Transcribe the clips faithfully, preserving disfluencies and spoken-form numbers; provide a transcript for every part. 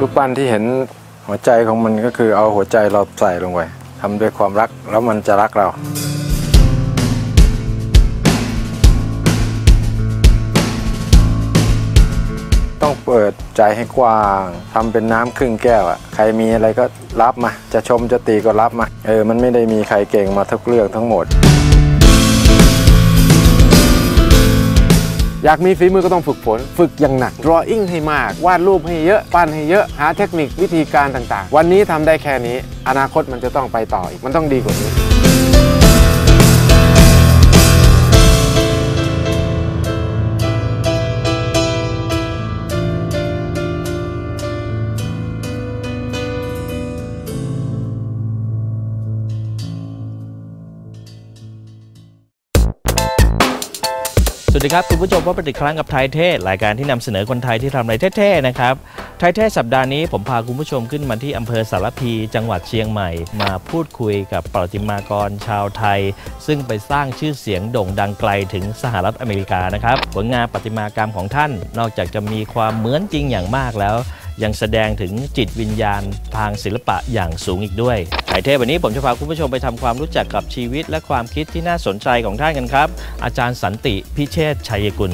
รูปปั้นที่เห็นหัวใจของมันก็คือเอาหัวใจเราใส่ลงไปทำด้วยความรักแล้วมันจะรักเราต้องเปิดใจให้กว้างทำเป็นน้ำครึ่งแก้วอ่ะใครมีอะไรก็รับมาจะชมจะตีก็รับมาเออมันไม่ได้มีใครเก่งมาทุกเรื่องทั้งหมดอยากมีฝีมือก็ต้องฝึกฝนฝึกอย่างหนัก drawing ให้มากวาดรูปให้เยอะปั้นให้เยอะหาเทคนิควิธีการต่างๆวันนี้ทำได้แค่นี้อนาคตมันจะต้องไปต่ออีกมันต้องดีกว่านี้สวัสดีครับคุณผู้ชมพบกันอีกครั้งกับไทยเทศรายการที่นำเสนอคนไทยที่ทำอะไรเท่ๆนะครับไทยเทศสัปดาห์นี้ผมพาคุณผู้ชมขึ้นมาที่อำเภอสารพีจังหวัดเชียงใหม่มาพูดคุยกับประติมากรชาวไทยซึ่งไปสร้างชื่อเสียงโด่งดังไกลถึงสหรัฐอเมริกานะครับผลงานประติมากรรมของท่านนอกจากจะมีความเหมือนจริงอย่างมากแล้วยังแสดงถึงจิตวิญญาณทางศิลปะอย่างสูงอีกด้วยไทยเทศวันนี้ผมจะพาคุณผู้ชมไปทำความรู้จักกับชีวิตและความคิดที่น่าสนใจของท่านกันครับอาจารย์สันติพิเชษฐ์ชัยกุล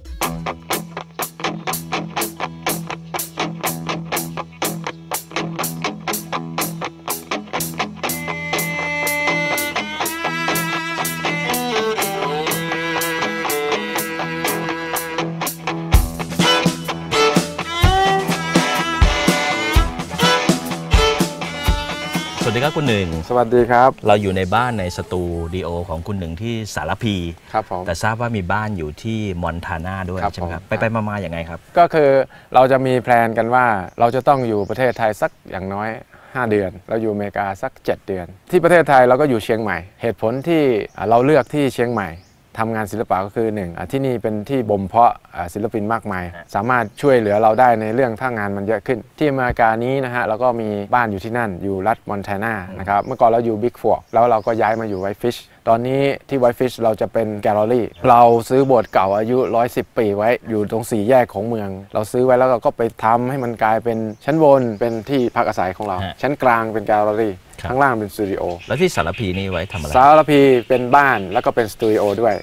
สวัสดีครับคุณหนึ่งสวัสดีครับเราอยู่ในบ้านในสตูดิโอของคุณหนึ่งที่สารพีครับผมแต่ทราบว่ามีบ้านอยู่ที่มอนทานาด้วยใช่ไหมครับไปไปมาๆอย่างไงครับก็คือเราจะมีแพลนกันว่าเราจะต้องอยู่ประเทศไทยสักอย่างน้อยห้าเดือนเราอยู่อเมริกาสักเจ็ดเดือนที่ประเทศไทยเราก็อยู่เชียงใหม่เหตุผลที่เราเลือกที่เชียงใหม่ทำงานศิลปะก็คือหนึ่งที่นี่เป็นที่บ่มเพาะศิลปินมากมายสามารถช่วยเหลือเราได้ในเรื่องถ้างานมันเยอะขึ้นที่อเมริกานี้นะฮะเราก็มีบ้านอยู่ที่นั่นอยู่รัฐมอนทานานะครับเมื่อก่อนเราอยู่บิ๊กฟอร์กแล้วเราก็ย้ายมาอยู่ไวท์ฟิชตอนนี้ที่ไวท์ฟิชเราจะเป็นแกลเลอรี่เราซื้อโบสถ์เก่าอายุหนึ่งร้อยสิบปีไว้อยู่ตรงสี่แยกของเมืองเราซื้อไว้แล้วเราก็ไปทำให้มันกลายเป็นชั้นบนเป็นที่พักอาศัยของเราชั้นกลางเป็นแกลเลอรี่ข้างล่างเป็นสตูดิโอแล้วที่สารพีนี่ไว้ทำอะไรสารพีเป็นบ้านแล้วก็เป็นสตูดิโอด้วย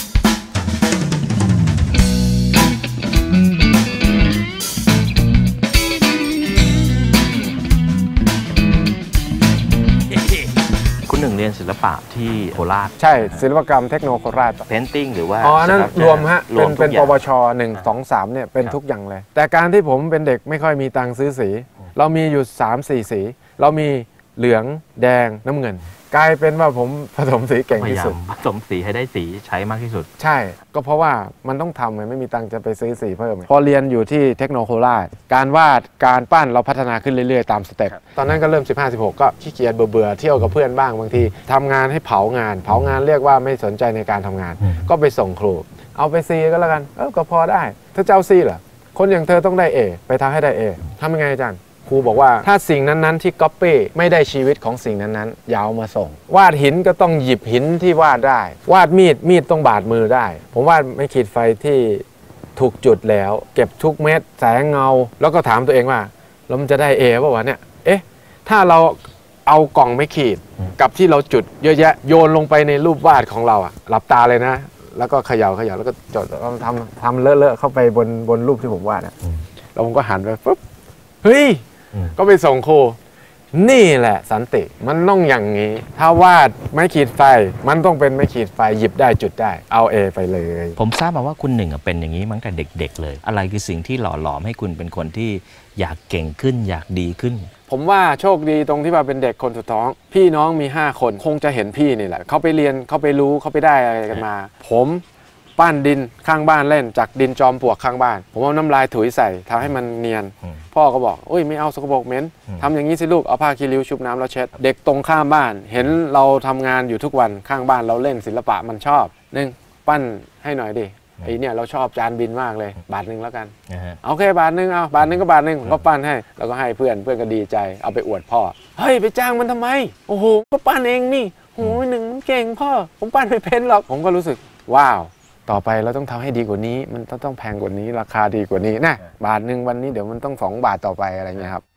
คุณหนึ่งเรียนศิลปะที่โคราชใช่ศิลปกรรมเทคโนโคราชเพนติ้งหรือว่าอ๋อนั่นรวมฮะเป็นเป็นปวชหนึ่ง สอง สามเนี่ยเป็นทุกอย่างเลยแต่การที่ผมเป็นเด็กไม่ค่อยมีตังค์ซื้อสีเรามีอยู่ สาม สี่ สีเรามีเหลืองแดงน้ำเงินกลายเป็นว่าผมผสมสีเก่งที่สุดผสมสีให้ได้สีใช้มากที่สุดใช่ก็เพราะว่ามันต้องทำไงไม่มีตังค์จะไปซื้อสีเพิ่มพอเรียนอยู่ที่เทคโนโคราชการวาดการปั้นเราพัฒนาขึ้นเรื่อยๆตามสเต็ปตอนนั้นก็เริ่ม สิบห้า สิบหก ก็ขี้เกียจเบื่อๆเที่ยวกับเพื่อนบ้างบางทีทำงานให้เผางานเผางานเรียกว่าไม่สนใจในการทำงานก็ไปส่งครูเอาไปซีก็แล้วกันเออก็พอได้ถ้าเจ้าซีเหรอคนอย่างเธอต้องได้ A ไปทำให้ได้ A ทำยังไงอาจารย์ครูบอกว่าถ้าสิ่งนั้นๆที่ก๊อปปี้ไม่ได้ชีวิตของสิ่งนั้นๆอย่าเอามาส่งวาดหินก็ต้องหยิบหินที่วาดได้วาดมีดมีดต้องบาดมือได้ผมวาดไม่ขีดไฟที่ถูกจุดแล้วเก็บทุกเม็ดแสงเงาแล้วก็ถามตัวเองว่าแล้วมันจะได้เอป่ะวะเนี่ยเอ๊ะถ้าเราเอากล่องไม่ขีดกับที่เราจุดเยอะแยะโยนลงไปในรูปวาดของเราอะหลับตาเลยนะแล้วก็เขย่าเขย่าแล้วก็จดทำทำเลอะๆเข้าไปบนบนรูปที่ผมวาดนะแล้วผมก็หันไปปุ๊บเฮ้ยก็ไปส่งครูนี่แหละสันติมันต้องอย่างนี้ถ้าวาดไม้ขีดไฟมันต้องเป็นไม้ขีดไฟหยิบได้จุดได้เอา A ไปเลยผมทราบมาว่าคุณหนึ่งเป็นอย่างนี้มาตั้งแต่เด็กๆเลยอะไรคือสิ่งที่หล่อหลอมให้คุณเป็นคนที่อยากเก่งขึ้นอยากดีขึ้นผมว่าโชคดีตรงที่ว่าเป็นเด็กคนสุดท้องพี่น้องมีห้าคนคงจะเห็นพี่นี่แหละเขาไปเรียนเขาไปรู้เขาไปได้อะไรกันมาผมปั้นดินข้างบ้านเล่นจากดินจอมปลวกข้างบ้านผมเอาน้ำลายถุยใส่ทำให้มันเนียนพ่อก็บอกโอ้ยไม่เอาสกปรกเหม็นทำอย่างนี้สิลูกเอาผ้าคีริ้วชุบน้ำแล้วเช็ดเด็กตรงข้ามบ้านเห็นเราทำงานอยู่ทุกวันข้างบ้านเราเล่นศิลปะมันชอบหนึ่งปั้นให้หน่อยดิไอเนี่ยเราชอบจานบินมากเลยบาทหนึ่งแล้วกันโอเคบาทหนึ่งเอาบาทหนึ่งก็บาทหนึ่งก็ปั้นให้แล้วก็ให้เพื่อนเพื่อนก็ดีใจเอาไปอวดพ่อเฮ้ยไปจ้างมันทำไมโอ้โหก็ปั้นเองนี่โอ้ยหนึ่งมันเก่งพ่อผมปั้นไม่เป็นหรอกผมก็รู้สึกว้าวต่อไปเราต้องทำให้ดีกว่านี้มันต้องต้องแพงกว่านี้ราคาดีกว่านี้นะบาทหนึ่งวันนี้เดี๋ยวมันต้องสองบาทต่อไปอะไรเงี้ยครับ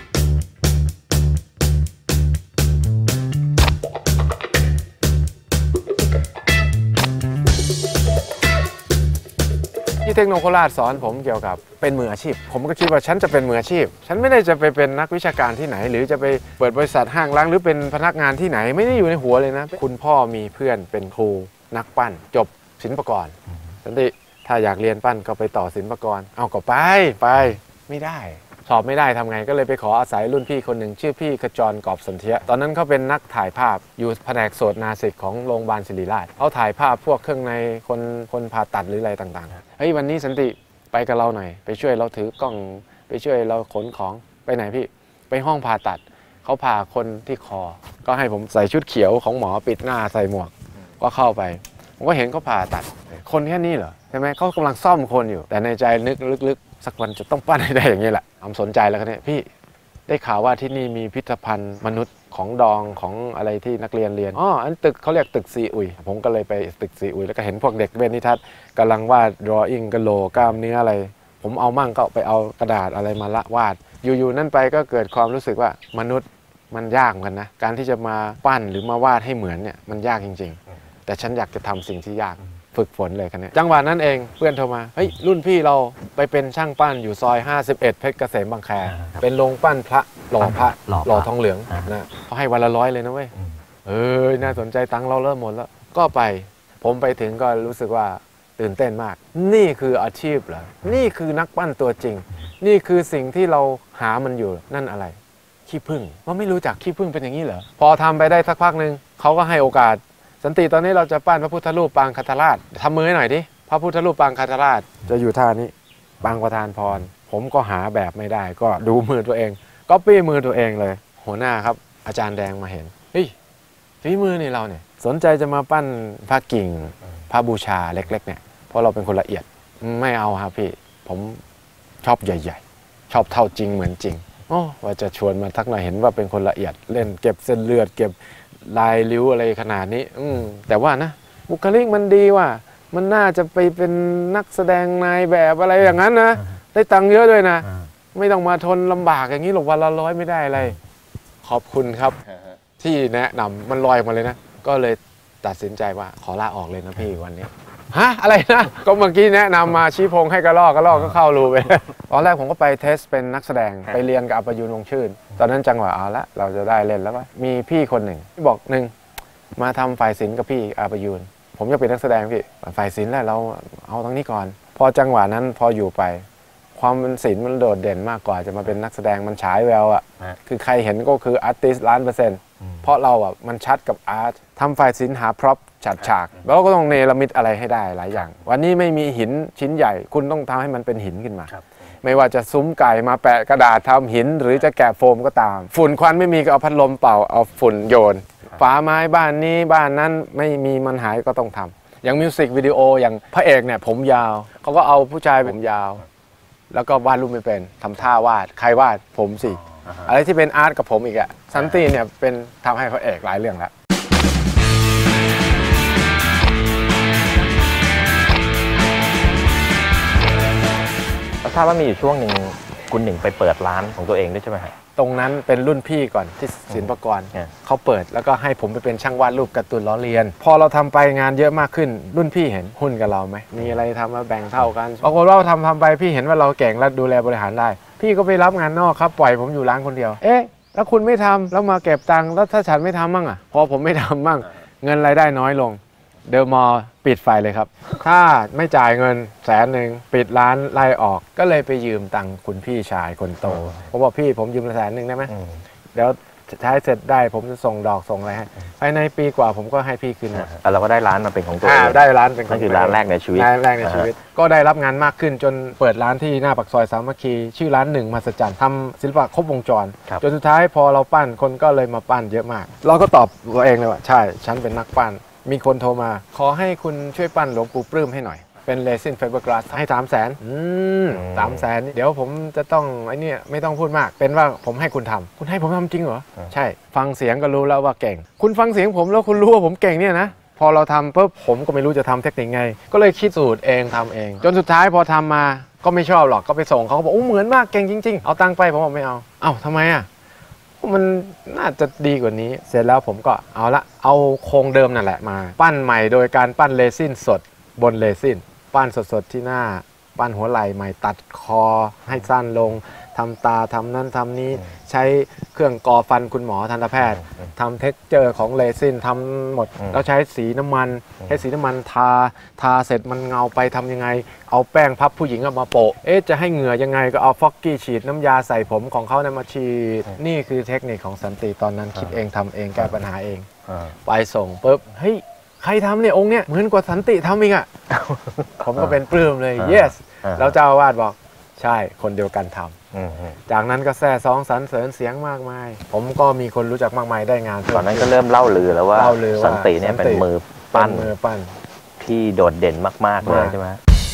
ที่เทคโนโคราชสอนผมเกี่ยวกับเป็นมืออาชีพผมก็คิดว่าฉันจะเป็นมืออาชีพฉันไม่ได้จะไปเป็นนักวิชาการที่ไหนหรือจะไปเปิดบริษัทห้างร้านหรือเป็นพนักงานที่ไหนไม่ได้อยู่ในหัวเลยนะคุณพ่อมีเพื่อนเป็นครูนักปั้นจบศิลปากรสันติถ้าอยากเรียนปั้นก็ไปต่อศิลปากรเอาก็ไปไปไม่ได้สอบไม่ได้ทำไงก็เลยไปขออาศัยรุ่นพี่คนหนึ่งชื่อพี่ขจรกอบสนเทียตอนนั้นเขาเป็นนักถ่ายภาพอยู่แผนกโสตนาสิกของโรงพยาบาลศิริราชเขาถ่ายภาพพวกเครื่องในคนคนผ่าตัดหรืออะไรต่างๆเฮ้ยวันนี้สันติไปกับเราหน่อยไปช่วยเราถือกล้องไปช่วยเราขนของไปไหนพี่ไปห้องผ่าตัดเขาผ่าคนที่คอก็ให้ผมใส่ชุดเขียวของหมอปิดหน้าใส่หมวกก็เข้าไปผมก็เห็นเขาผ่าตัดคนแค่นี้เหรอใช่ไหมเขากำลังซ่อมคนอยู่แต่ในใจนึกลึกๆสักวันจะต้องปั้นให้ได้อย่างนี้แหละอำสนใจแล้วกันเนี่ยพี่ได้ข่าวว่าที่นี่มีพิพิธภัณฑ์มนุษย์ของดองของอะไรที่นักเรียนเรียนอ๋ออันตึกเขาเรียกตึกซีอุยผมก็เลยไปตึกซีอุยแล้วก็เห็นพวกเด็กเวทนิทัศน์กำลังวาด drawing กะโหลกล้ามเนื้ออะไรผมเอามั่งก็ไปเอากระดาษอะไรมาละวาดอยู่ๆนั่นไปก็เกิดความรู้สึกว่ามนุษย์มันยากเหมือนกันนะการที่จะมาปั้นหรือมาวาดให้เหมือนเนี่ยมันยากจริงๆแต่ฉันอยากจะทำสิ่งที่ยากฝึกฝนเลยกันเนี่ยจังหวะนั้นเองเพื่อนโทรมาเฮ้ยรุ่นพี่เราไปเป็นช่างปั้นอยู่ซอยห้าสิบเอ็ดเพชรเกษมบางแคเป็นโรงปั้นพระหล่อพระหล่อทองเหลืองนะเขาให้วันละร้อยเลยนะเว้ยเออน่าสนใจตังค์เราเริ่มหมดแล้วก็ไปผมไปถึงก็รู้สึกว่าตื่นเต้นมากนี่คืออาชีพเหรอนี่คือนักปั้นตัวจริงนี่คือสิ่งที่เราหามันอยู่นั่นอะไรขี้ผึ้งว่าไม่รู้จักขี้ผึ้งเป็นอย่างนี้เหรอพอทำไปได้สักพักหนึ่งเขาก็ให้โอกาสสันติตอนนี้เราจะปั้นพระพุทธรูปปางคทราชทำมือให้หน่อยดิพระพุทธรูปปางคทราชจะอยู่ท่านี้ปางประธานพรผมก็หาแบบไม่ได้ก็ดูมือตัวเองก็ปี้มือตัวเองเลยหัวหน้าครับอาจารย์แดงมาเห็นเฮ้ยฝีมือนี่เราเนี่ยสนใจจะมาปั้นพระกิ่งพระบูชาเล็กๆเนี่ยเพราะเราเป็นคนละเอียดไม่เอาครับพี่ผมชอบใหญ่ๆชอบเท่าจริงเหมือนจริงโอ้ว่าจะชวนมาทักหน่อยเห็นว่าเป็นคนละเอียดเล่นเก็บเส้นเลือดเก็บลายริ้วอะไรขนาดนี้อืมแต่ว่านะบุคลิกมันดีว่ะมันน่าจะไปเป็นนักแสดงนายแบบอะไรอย่างนั้นนะได้ตังค์เยอะด้วยนะไม่ต้องมาทนลำบากอย่างนี้หรอกวันละร้อยไม่ได้อะไรขอบคุณครับที่แนะนำมันลอยมาเลยนะก็เลยตัดสินใจว่าขอลาออกเลยนะพี่วันนี้ฮะอะไรนะก็เมื่อกี้แนะนำมาชี้พงให้กระลอกกระลอกก็เข้ารูไปตอนแรกผมก็ไปเทสเป็นนักแสดงไปเรียนกับอัปยุนวงชื่นตอนนั้นจังหวะเอาละเราจะได้เล่นแล้วก็มีพี่คนหนึ่งที่บอกหนึ่งมาทำฝ่ายศิลป์กับพี่อัปยุนผมจะเป็นนักแสดงพี่ฝ่ายศิลป์แล้วเราเอาตรงนี้ก่อนพอจังหวะนั้นพออยู่ไปความเป็นศิลป์มันโดดเด่นมากกว่าจะมาเป็นนักแสดงมันฉายแววอ่ะคือใครเห็นก็คืออาร์ติสต์ล้านเปอร์เซ็นต์เพราะเราอ่ะมันชัดกับอาร์ตทำฝ่ายศิลป์หาพร็อพจัดฉากแล้วก็ต้องเนรมิตอะไรให้ได้หลายอย่างวันนี้ไม่มีหินชิ้นใหญ่คุณต้องทำให้มันเป็นหินขึ้นมาไม่ว่าจะซุ้มไก่มาแปะกระดาษทำหินหรือจะแกะโฟมก็ตามฝุ่นควันไม่มีก็เอาพัดลมเป่าเอาฝุ่นโยนฝาไม้บ้านนี้บ้านนั้นไม่มีมันหายก็ต้องทำอย่างมิวสิกวิดีโออย่างพระเอกเนี่ยผมยาวเขาก็เอาผู้ชายผมยาวแล้วก็วาดรูปไม่เป็นทำท่าวาดใครวาดผมสิอะไรที่เป็นอาร์ตกับผมอีกอะซันตี้เนี่ยเป็นทำให้พระเอกหลายเรื่องแล้วทราบว่ามีอยู่ช่วงหนึ่งคุณหนึ่งไปเปิดร้านของตัวเองด้วยใช่ไหมครับตรงนั้นเป็นรุ่นพี่ก่อนที่ศิลปากรเขาเปิดแล้วก็ให้ผมไปเป็นช่างวาดรูปการ์ตูนล้อเลียนพอเราทำไปงานเยอะมากขึ้นรุ่นพี่เห็นหุ้นกับเราไหมมีอะไรทำมาแบ่งเท่ากันปรากฏว่าทำทำไปพี่เห็นว่าเราเก่งและดูแลบริหารได้พี่ก็ไปรับงานนอกครับปล่อยผมอยู่ร้านคนเดียวเอ๊ะแล้วคุณไม่ทำแล้วมาเก็บตังค์แล้วถ้าฉันไม่ทำมั่งอ่ะพอผมไม่ทำมั่งเงินรายได้น้อยลงเดอะมอลล์ปิดไฟเลยครับถ้าไม่จ่ายเงินแสนหนึ่งปิดร้านไล่ออกก็เลยไปยืมตังค์คุณพี่ชายคนโตผมบอกพี่ผมยืมแสนหนึ่งได้ไหมเดี๋ยวใช้เสร็จได้ผมจะส่งดอกส่งอะไรให้ภายในปีกว่าผมก็ให้พี่คืนหมดเราก็ได้ร้านมาเป็นของตัวเองได้ร้านเป็นนั่นคือร้านแรกในชีวิตร้านแรกในชีวิตก็ได้รับงานมากขึ้นจนเปิดร้านที่หน้าปากซอยสามัคคีชื่อร้านหนึ่งมหัศจรรย์ทำศิลปะครบวงจรจนสุดท้ายพอเราปั้นคนก็เลยมาปั้นเยอะมากเราก็ตอบตัวเองเลยว่าใช่ฉันเป็นนักปั้นมีคนโทรมาขอให้คุณช่วยปั้นหลวงปู่ปลื้มให้หน่อยเป็นเรซินไฟเบอร์กลาสให้สามแสนอืมสามแสนเดี๋ยวผมจะต้องไอ้นี่ไม่ต้องพูดมากเป็นว่าผมให้คุณทำคุณให้ผมทำจริงเหรอใช่ฟังเสียงก็รู้แล้วว่าเก่งคุณฟังเสียงผมแล้วคุณรู้ว่าผมเก่งเนี่ยนะพอเราทำปุ๊บผมก็ไม่รู้จะทำเทคนิคไงก็เลยคิดสูตรเองทำเอง จนสุดท้ายพอทำมาก็ไม่ชอบหรอกก็ไปส่งเขาก็บอกโอ้เหมือนมากเก่งจริงๆเอาตังค์ไปผมบอกไม่เอาเอ้าทำไมอ่ะมันน่าจะดีกว่านี้เสร็จแล้วผมก็เอาละเอาโครงเดิมนั่นแหละมาปั้นใหม่โดยการปั้นเรซินสดบนเรซินปั้นสดๆที่หน้าปั้นหัวไหล่ใหม่ตัดคอให้สั้นลงทำตาทำนั่นทำนี้ใช้เครื่องกอฟันคุณหมอทันตแพทย์ทำเท็กเจอร์ของเรซินทำหมดแล้วใช้สีน้ำมันใช้สีน้ำมันทาทาเสร็จมันเงาไปทำยังไงเอาแป้งพับผู้หญิงมาโปะเอ๊ะจะให้เหงื่อยังไงก็เอาฟอกกี้ฉีดน้ำยาใส่ผมของเขาเนี่ยมาฉีดนี่คือเทคนิคของสันติตอนนั้นคิดเองทำเองแก้ปัญหาเองไปส่งปุ๊บเฮ้ยใครทำเนี่ยองค์เนี่ยเหมือนกว่าสันติทำอีกอ่ะ ผมก็เป็นปลื้มเลย yes แล้วเจ้าอาวาสบอกใช่คนเดียวกันทำจากนั้นก็แซ่ซองสรรเสริญเสียงมากมายผมก็มีคนรู้จักมากมายได้งานตอนนั้นก็เริ่มเล่าลือแล้วว่าสันติเนี่ยเป็นมือปั้นมือปั้นที่โดดเด่นมากๆเลยใช่ไหม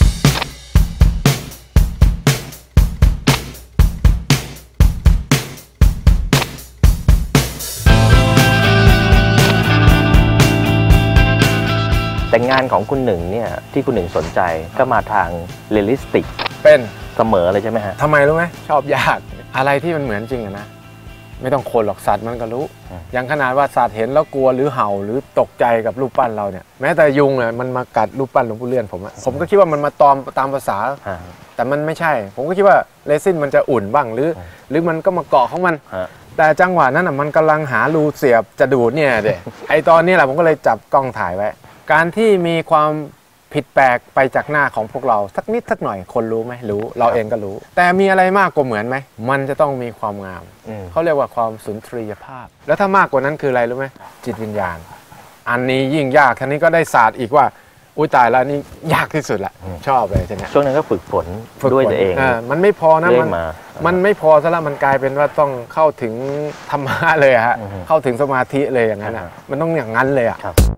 แต่งานของคุณหนึ่งเนี่ยที่คุณหนึ่งสนใจก็มาทางเรียลลิสติกเป็นเสมอเลยใช่ไหมฮะทำไมรู้ไหมชอบยากอะไรที่มันเหมือนจริงอะนะไม่ต้องคนหรอกสัตว์มันก็รู้อย่างขนาดว่าสัตว์เห็นแล้วกลัวหรือเห่าหรือตกใจกับรูปปั้นเราเนี่ยแม้แต่ยุงเนี่ยมันมากัดรูปปั้นหลวงปู่เลื่อนผมอะผมก็คิดว่ามันมาตอมตามภาษาแต่มันไม่ใช่ผมก็คิดว่าเรซินมันจะอุ่นบ้างหรือหรือมันก็มาเกาะของมันแต่จังหวะนั้นอะมันกำลังหารูเสียบจะดูดเนี่ยเด็ไอตอนนี้แหละผมก็เลยจับกล้องถ่ายไว้การที่มีความผิดแปลกไปจากหน้าของพวกเราสักนิดสักหน่อยคนรู้ไหมรู้เราเองก็รู้แต่มีอะไรมากกว่าเหมือนไหมมันจะต้องมีความงามเขาเรียกว่าความสุนทรียภาพแล้วถ้ามากกว่านั้นคืออะไรรู้ไหมจิตวิญญาณอันนี้ยิ่งยากทีนี้ก็ได้ศาสตร์อีกว่าอุ้ยตายแล้วนี่ยากที่สุดแหละชอบเลยใช่ไหมช่วงนั้นก็ฝึกฝนด้วยตัวเองมันไม่พอนะมันมันไม่พอซะแล้วมันกลายเป็นว่าต้องเข้าถึงธรรมะเลยฮะเข้าถึงสมาธิเลยอย่างนั้นอ่ะมันต้องอย่างนั้นเลยอ่ะ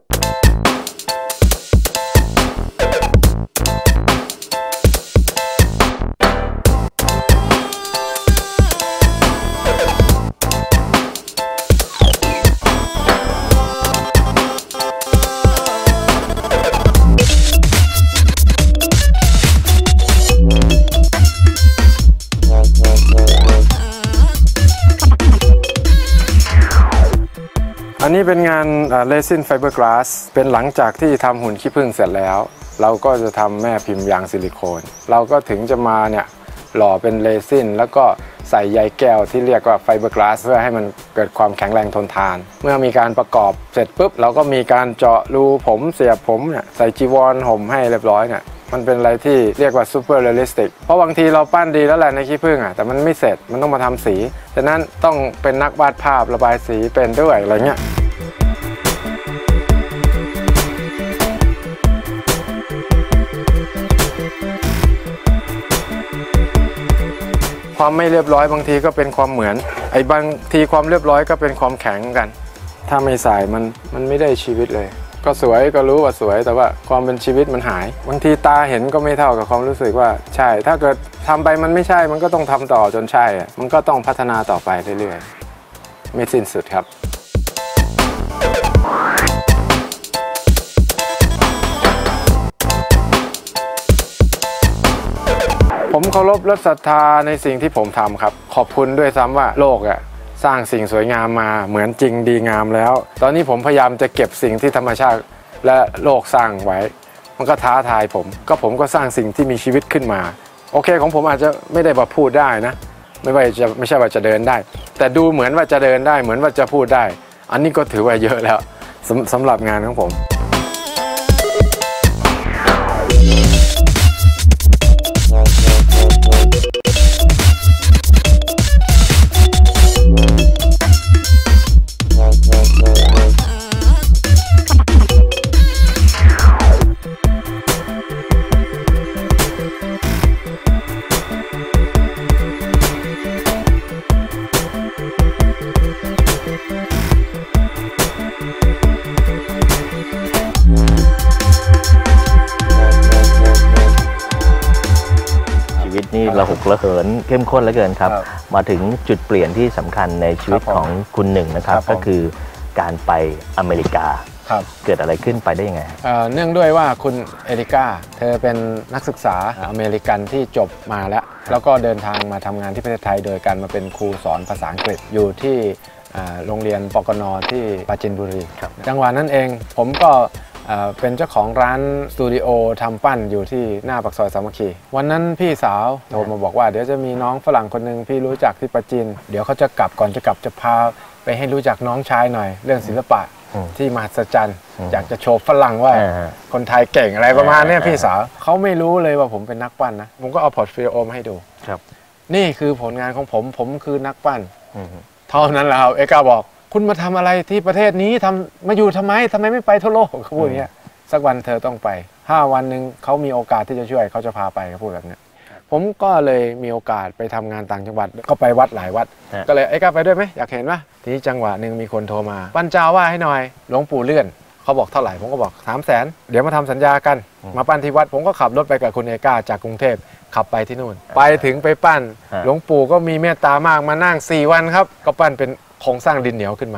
อันนี้เป็นงานเรซินไฟเบอร์กลาสเป็นหลังจากที่ทำหุ่นขี้ผึ้งเสร็จแล้วเราก็จะทำแม่พิมพ์ยางซิลิโคนเราก็ถึงจะมาเนี่ยหล่อเป็นเรซินแล้วก็ใส่ใยแก้วที่เรียกว่าไฟเบอร์กลาสเพื่อให้มันเกิดความแข็งแรงทนทานเมื่อมีการประกอบเสร็จปุ๊บเราก็มีการเจาะรูผมเสียบผมเนี่ยใส่จีวรห่มให้เรียบร้อยเนี่ยมันเป็นอะไรที่เรียกว่าซูเปอร์เรียลลิสติกเพราะบางทีเราปั้นดีแล้วแหละในขี้ผึ้งอ่ะแต่มันไม่เสร็จมันต้องมาทำสีฉะนั้นต้องเป็นนักวาดภาพระบายสีเป็นด้วยอะไรเงี้ยความไม่เรียบร้อยบางทีก็เป็นความเหมือนไอ้บางทีความเรียบร้อยก็เป็นความแข็งกันถ้าไม่ใส่มันมันไม่ได้ชีวิตเลยก็สวยก็รู้ว่าสวยแต่ว่าความเป็นชีวิตมันหายบางทีตาเห็นก็ไม่เท่ากับความรู้สึกว่าใช่ถ้าเกิดทำไปมันไม่ใช่มันก็ต้องทำต่อจนใช่มันก็ต้องพัฒนาต่อไปเรื่อยๆไม่สิ้นสุดครับผมเคารพและศรัทธาในสิ่งที่ผมทำครับขอบคุณด้วยซ้ำว่าโลกอ่ะสร้างสิ่งสวยงามมาเหมือนจริงดีงามแล้วตอนนี้ผมพยายามจะเก็บสิ่งที่ธรรมชาติและโลกสร้างไว้มันก็ท้าทายผมก็ผมก็สร้างสิ่งที่มีชีวิตขึ้นมาโอเคของผมอาจจะไม่ได้มาพูดได้นะไม่ว่าจะไม่ใช่ว่าจะเดินได้แต่ดูเหมือนว่าจะเดินได้เหมือนว่าจะพูดได้อันนี้ก็ถือว่าเยอะแล้วสำสำหรับงานของผมนี่ระหกระเหินเข้มข้นเหลือเกินครับมาถึงจุดเปลี่ยนที่สำคัญในชีวิตของคุณหนึ่งนะครับก็คือการไปอเมริกาครับเกิดอะไรขึ้นไปได้ยังไงเอ่อเนื่องด้วยว่าคุณเอริก้าเธอเป็นนักศึกษาอเมริกันที่จบมาแล้ว แล้วก็เดินทางมาทำงานที่ประเทศไทยโดยการมาเป็นครูสอนภาษาอังกฤษอยู่ที่อ่าโรงเรียนปกนที่ปราจีนบุรีจังหวะนั้นเองผมก็เอ่อเป็นเจ้าของร้านสตูดิโอทำปั้นอยู่ที่หน้าปากซอยสามัคคีวันนั้นพี่สาวโทรมาบอกว่าเดี๋ยวจะมีน้องฝรั่งคนหนึ่งพี่รู้จักที่ปราจีนเดี๋ยวเขาจะกลับก่อนจะกลับจะพาไปให้รู้จักน้องชายหน่อยเรื่องศิลปะที่มหัศจรรย์อยากจะโชว์ฝรั่งว่าคนไทยเก่งอะไรประมาณนี้พี่สาวเขาไม่รู้เลยว่าผมเป็นนักปั้นนะผมก็เอาพอร์ตโฟลิโอมาให้ดูครับนี่คือผลงานของผมผมคือนักปั้นเท่านั้นแหละครับเอกาบอกคุณมาทำอะไรที่ประเทศนี้ทำมาอยู่ทำไมทำไมไม่ไปทั่วโลกเขาพูดอย่างเงี้ยสักวันเธอต้องไปห้าวันหนึ่งเขามีโอกาสที่จะช่วยเขาจะพาไปเขาพูดแบบนี้ผมก็เลยมีโอกาสไปทำงานต่างจังหวัดก็ไปวัดหลายวัดก็เลยไอ้ก้าไปด้วยไหมอยากเห็นไหมทีนี้จังหวะหนึ่งมีคนโทรมาปั้นเจ้าว่าให้หน่อยหลวงปู่เลื่อนเขาบอกเท่าไหร่ผมก็บอกสามแสนเดี๋ยวมาทำสัญญากันมาปั้นที่วัดผมก็ขับรถไปกับคุณเอก้าจากกรุงเทพขับไปที่นู่นไปถึงไปปั้นหลวงปู่ก็มีเมตตามากมานั่งสี่วันครับก็ปั้นเป็นโครงสร้างดินเหนียวขึ้นมา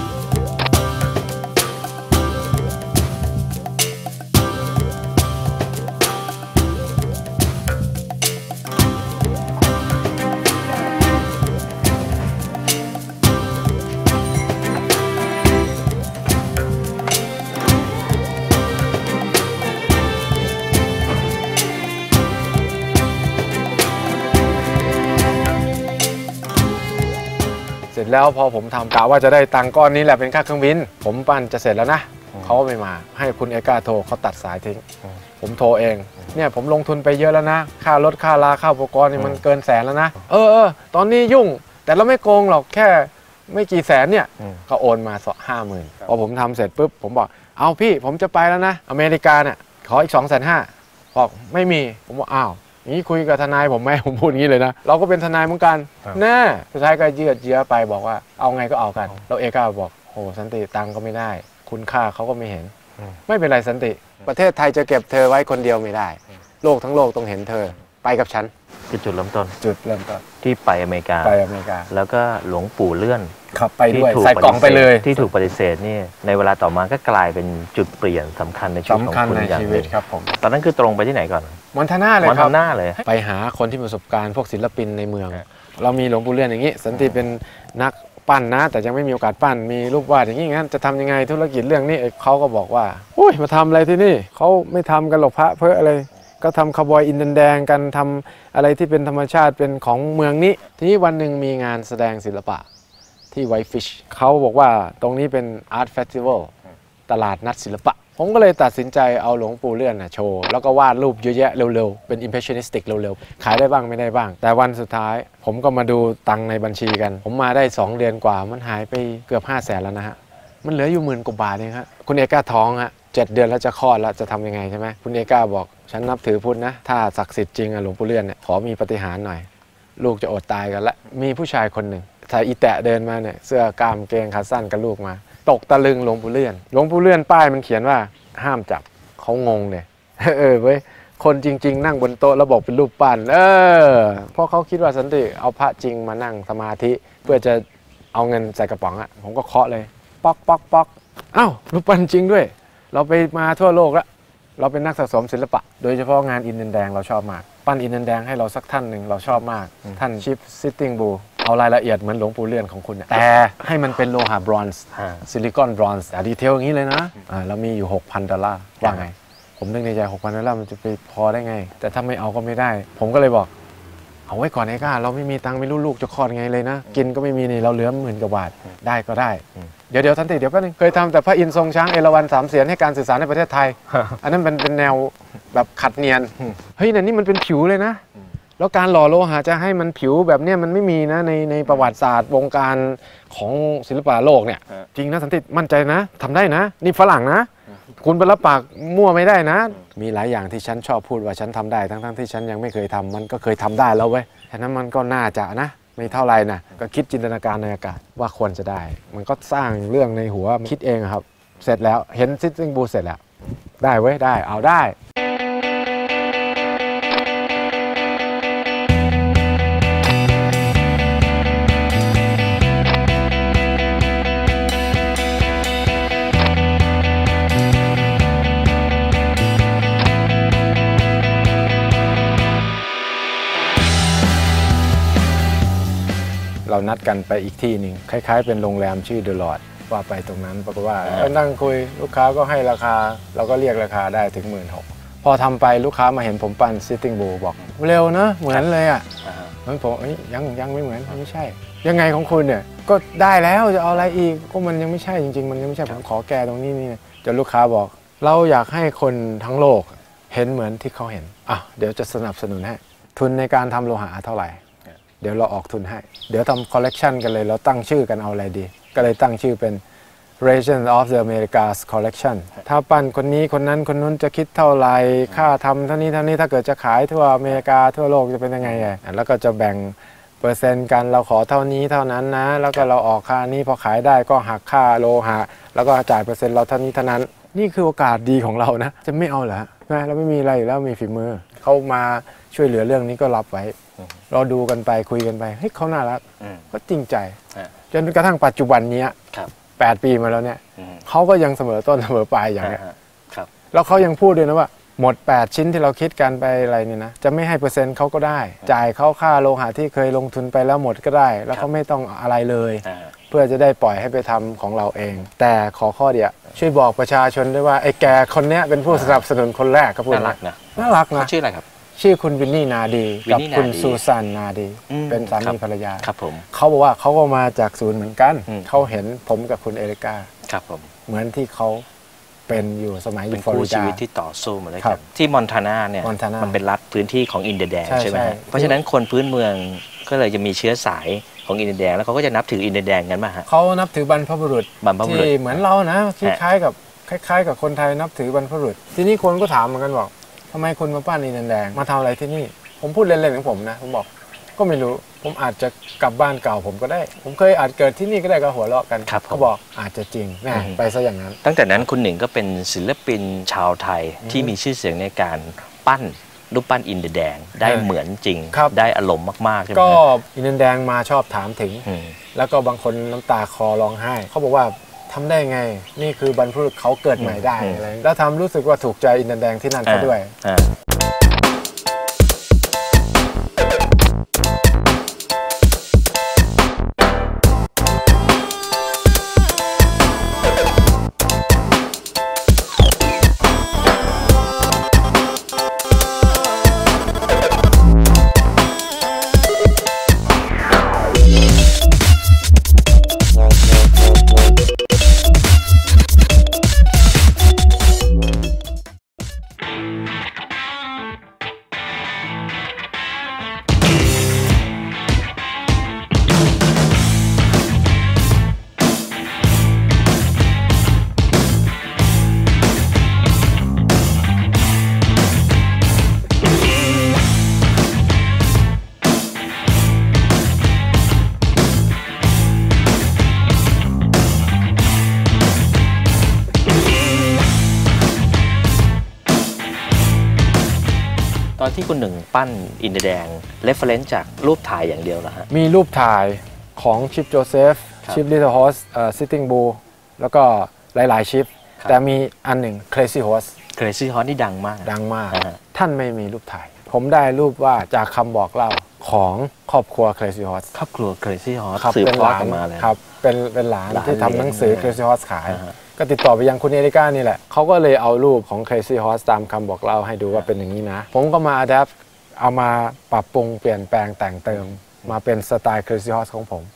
เสร็จแล้วพอผมทำกะว่าจะได้ตังค์ก้อนนี้แหละเป็นค่าเครื่องบินผมปั้นจะเสร็จแล้วนะเขาไม่มาให้คุณเอกาโทรเขาตัดสายทิ้งผมโทรเองเนี่ยผมลงทุนไปเยอะแล้วนะค่ารถค่าลาค่าอุปกรณ์นี่มันเกินแสนแล้วนะเออเออตอนนี้ยุ่งแต่เราไม่โกงหรอกแค่ไม่กี่แสนเนี่ยก็โอนมาห้าหมื่นพอผมทำเสร็จปุ๊บผมบอกเอาพี่ผมจะไปแล้วนะอเมริกาเนี่ยขออีกสองแสนห้าบอกไม่มีผมบอกอ้าวนี่คุยกับทนายผมไหมผมพูดงี้เลยนะเราก็เป็นทนายเหมือนกันแน่สุดท้ายก็เยือดเยื้อไปบอกว่าเอาไงก็เอากันเราเอกาบอกโอ้สันติตังก็ไม่ได้คุณค่าเขาก็ไม่เห็นไม่เป็นไรสันติประเทศไทยจะเก็บเธอไว้คนเดียวไม่ได้โลกทั้งโลกต้องเห็นเธอไปกับฉันคือจุดเริ่มต้นจุดเริ่มต้นที่ไปอเมริกาไปอเมริกาแล้วก็หลวงปู่เลื่อนขับไปด้วยใส่กล่องไปเลยที่ถูกปฏิเสธนี่ในเวลาต่อมาก็กลายเป็นจุดเปลี่ยนสำคัญในชีวิตของคุณอย่างหนึ่งครับผมตอนนั้นคือตรงไปที่ไหนก่อนมอนทาน่าเลยครับมอนทาน่าเลยไปหาคนที่มีประสบการณ์พวกศิลปินในเมืองเรามีหลวงปู่เลื่อนอย่างนี้สันติเป็นนักปั้นนะแต่ยังไม่มีโอกาสปั้นมีรูปวาดอย่างนี้งั้นจะทำยังไงธุรกิจเรื่องนี้เขาก็บอกว่าอุ้ยมาทำอะไรที่นี่เขาไม่ทำกันหรอกพระเพื่ออะไรก็ทำคาวบอยอินเดียนแดงกันทำอะไรที่เป็นธรรมชาติเป็นของเมืองนี้ทีนี้วันหนึ่งมีงานแสดงศิลปะที่ไวท์ฟิชเขาบอกว่าตรงนี้เป็นอาร์ตเฟสติวัลตลาดนัดศิลปะผมก็เลยตัดสินใจเอาหลวงปู่เลื่อนนะโชว์แล้วก็วาดรูปเยอะแยะเร็วๆเป็นอิมเพรสชันนิสติกเร็วๆขายได้บ้างไม่ได้บ้างแต่วันสุดท้ายผมก็มาดูตังในบัญชีกันผมมาได้สองเดือนกว่ามันหายไปเกือบห้าแสนแล้วนะฮะมันเหลืออยู่หมื่นกว่าบาทเองครับคุณเอกาท้องฮะเจ็ดเดือนแล้วจะคลอดแล้วจะทำยังไงใช่ไหมคุณเอกาบอกฉันนับถือพุทธนะถ้าศักดิ์สิทธิ์จริงอะหลวงปู่เลื่อนเนี่ยขอมีปาฏิหาริย์หน่อยลูกจะอดตายกันละมีผู้ชายคนหนึ่งใส่อีแตะเดินมาเนี่ยเสื้อกล้ามเกงขาสั้นกับลูกมาตกตะลึงหลวงปู่เลื่อนหลวงปู่เลื่อนป้ายมันเขียนว่าห้ามจับเขางงเลยเออเว้ยคนจริงๆนั่งบนโต๊ะแล้วบอกเป็นรูปปั้นเออเพราะเขาคิดว่าสันติเอาพระจริงมานั่งสมาธิเพื่อจะเอาเงินใส่กระป๋องอะผมก็เคาะเลยป๊อกป๊อกป๊อกอ้าวรูปปั้นจริงด้วยเราไปมาทั่วโลกแล้วเราเป็นนักสะสมศิลปะโดยเฉพาะงานอินเดียนแดงเราชอบมากปั้นอินเดียนแดงให้เราสักท่านหนึ่งเราชอบมากท่านชิปซิตติ้งบูเอารายละเอียดเหมือนหลวงปู่เลื่อนของคุณแต่ให้มันเป็นโลหะบรอนซ์ซิลิคอนบรอนซ์แต่ดีเทลอย่างนี้เลยนะเรามีอยู่ หกพัน ดอลลาร์ว่าไงผมนึกในใจ หกพัน ดอลลาร์มันจะไปพอได้ไงแต่ถ้าไม่เอาก็ไม่ได้ผมก็เลยบอกเอาไว้ก่อนไอ้ก้าเราไม่มีตังค์ไม่รู้ลูกจะคลอดไงเลยนะกินก็ไม่มีนี่เราเหลือหมื่นกว่าบาทได้ก็ได้เดี๋ยวเดี๋ยวทันทีเดี๋ยวแป๊บนึงเคยทำแต่พระอินทร์ทรงช้างเอราวัณสามเสียนให้การสื่อสารในประเทศไทยอันนั้นเป็นเป็นแนวแบบขัดเนียนเฮ้ยแต่นี่มันเป็นผิวเลยนะแล้วการหล่อโลหะจะให้มันผิวแบบนี้มันไม่มีนะในในประวัติศาสตร์วงการของศิลปะโลกเนี่ยจริงนะสันติมั่นใจนะทำได้นะนี่ฝรั่งนะคุณไปรับปากมั่วไม่ได้นะมีหลายอย่างที่ฉันชอบพูดว่าฉันทำได้ทั้งทั้งที่ฉันยังไม่เคยทำมันก็เคยทำได้แล้วเว้ยฉะนั้นมันก็น่าจะนะไม่เท่าไรนะก็คิดจินตนาการในอากาศว่าควรจะได้มันก็สร้างเรื่องในหัวคิดเองครับเสร็จแล้วเห็นซิตติ้งบูเสร็จแล้วได้เว้ยได้เอาได้เรานัดกันไปอีกที่หนึ่งคล้ายๆเป็นโรงแรมชื่อเดอะลอดว่าไปตรงนั้นปรากฏว่านั่งคุยลูกค้าก็ให้ราคาเราก็เรียกราคาได้ถึงหมื่นหกพอทำไปลูกค้ามาเห็นผมปั้น Sitting Bull บอกเร็วนะเหมือนเลยอ่ะมันผมยังยังไม่เหมือนไม่ใช่ยังไงของคุณเนี่ยก็ได้แล้วจะเอาอะไรอีกก็มันยังไม่ใช่จริงๆมันยังไม่ใช่ผมขอแก้ตรงนี้นี่จนลูกค้าบอกเราอยากให้คนทั้งโลกเห็นเหมือนที่เขาเห็นอ่ะเดี๋ยวจะสนับสนุนให้ทุนในการทำโลหะเท่าไหร่เดี๋ยวเราออกทุนให้เดี๋ยวทำคอลเลกชันกันเลยเราตั้งชื่อกันเอาอะไรดีก็เลยตั้งชื่อเป็น Region of the Americas Collection ถ้าปั้นคนนี้คนนั้นคนนู้นจะคิดเท่าไหร่ค่าทำเท่านี้เท่านี้ถ้าเกิดจะขายทั่วอเมริกาทั่วโลกจะเป็นยังไงอ่ะแล้วก็จะแบ่งเปอร์เซ็นต์กันเราขอเท่านี้เท่านั้นนะแล้วก็เราออกค่านี้พอขายได้ก็หักค่าโลหะแล้วก็จ่ายเปอร์เซ็นต์เราเท่านี้เท่านั้นนี่คือโอกาสดีของเรานะจะไม่เอาเหรอนะเราไม่มีอะไรอยู่แล้วมีฝีมือเขามาช่วยเหลือเรื่องนี้ก็รับไว้เราดูกันไปคุยกันไปเฮ้ยเขาน่ารักก็จริงใจจนกระทั่งปัจจุบันนี้แปดปีมาแล้วเนี่ยเขาก็ยังเสมอต้นเสมอปลายอย่างนี้แล้วเขายังพูดด้วยนะว่าหมดแปดชิ้นที่เราคิดกันไปอะไรเนี่ยนะจะไม่ให้เปอร์เซ็นต์เขาก็ได้จ่ายเขาค่าโลหะที่เคยลงทุนไปแล้วหมดก็ได้แล้วเขาไม่ต้องอะไรเลยเพื่อจะได้ปล่อยให้ไปทำของเราเองแต่ขอข้อเดียวช่วยบอกประชาชนด้วยว่าไอ้แกคนนี้เป็นผู้สนับสนุนคนแรกก็พูดน่ารักนะน่ารักนะชื่ออะไรครับชื่อคุณวินนี่นาดีกับคุณนาดีซูซานนาดีเป็นสามีภรรยาครับผมเขาบอกว่าเขาก็มาจากศูนย์เหมือนกันเขาเห็นผมกับคุณเอริกาครับผมเหมือนที่เขาเป็นอยู่สมัยอยู่ฟลอริดาเป็นคู่ชีวิตที่ต่อสู้มาเลยครับที่มอนทานาเนี่ยมันเป็นรัฐพื้นที่ของอินเดียแดงใช่ไหมเพราะฉะนั้นคนพื้นเมืองก็เลยจะมีเชื้อสายของอินเดียแดงแล้วเขาก็จะนับถืออินเดียแดงกันป่ะฮะเขานับถือบรรพบุรุษที่เหมือนเรานะคล้ายๆกับคล้ายๆกับคนไทยนับถือบรรพบุรุษทีนี้คนก็ถามเหมือนกันบอกทำไมคุณมาปั้นอินเดียแดงมาทำอะไรที่นี่ผมพูดเล่นๆของผมนะผมบอกก็ไม่รู้ผมอาจจะกลับบ้านเก่าผมก็ได้ผมเคยอาจเกิดที่นี่ก็ได้ก็หัวเราะกันเขาบอกอาจจะจริงแน่ไปซะอย่างนั้นตั้งแต่นั้นคุณหนึ่งก็เป็นศิลปินชาวไทยที่มีชื่อเสียงในการปั้นรูปปั้นอินเดียแดงได้เหมือนจริงได้อารมณ์มากๆใช่ไหมก็อินเดียแดงมาชอบถามถึงแล้วก็บางคนน้ำตาคอร้องไห้เขาบอกว่าทำได้ไงนี่คือบรรพบุรุษเขาเกิดใหม่ได้อะไรแล้วทำรู้สึกว่าถูกใจอินเดียแดงที่นั่นเขาด้วยตอนที่คุณหนึ่งปั้นอินเดียแดงเรฟเฟรนซ์จากรูปถ่ายอย่างเดียวเหรอฮะมีรูปถ่ายของชิปโจเซฟชิปลิตเติ้ลฮอสซิตติ้งบูแล้วก็หลายๆชิปแต่มีอันหนึ่ง Crazy Horse Crazy Horse นี่ดังมากดังมากท่านไม่มีรูปถ่ายผมได้รูปว่าจากคำบอกเล่าของครอบครัว Crazy Horse ครอบครัว Crazy Horse สืบทอดกันมาเลยครับเป็นเป็นหลานที่ทำหนังสือ Crazy Horse ขายก็ติดต่อไปยังคุณเอริก้านี่แหละเขาก็เลยเอารูปของ Crazy Horse ตามคำบอกเล่าให้ดูว่าเป็นอย่างนี้นะผมก็มา adapt เอามาปรับปรุงเปลี่ยนแปลงแต่งเติมมาเป็นสไตล์ Crazy Horse ของผม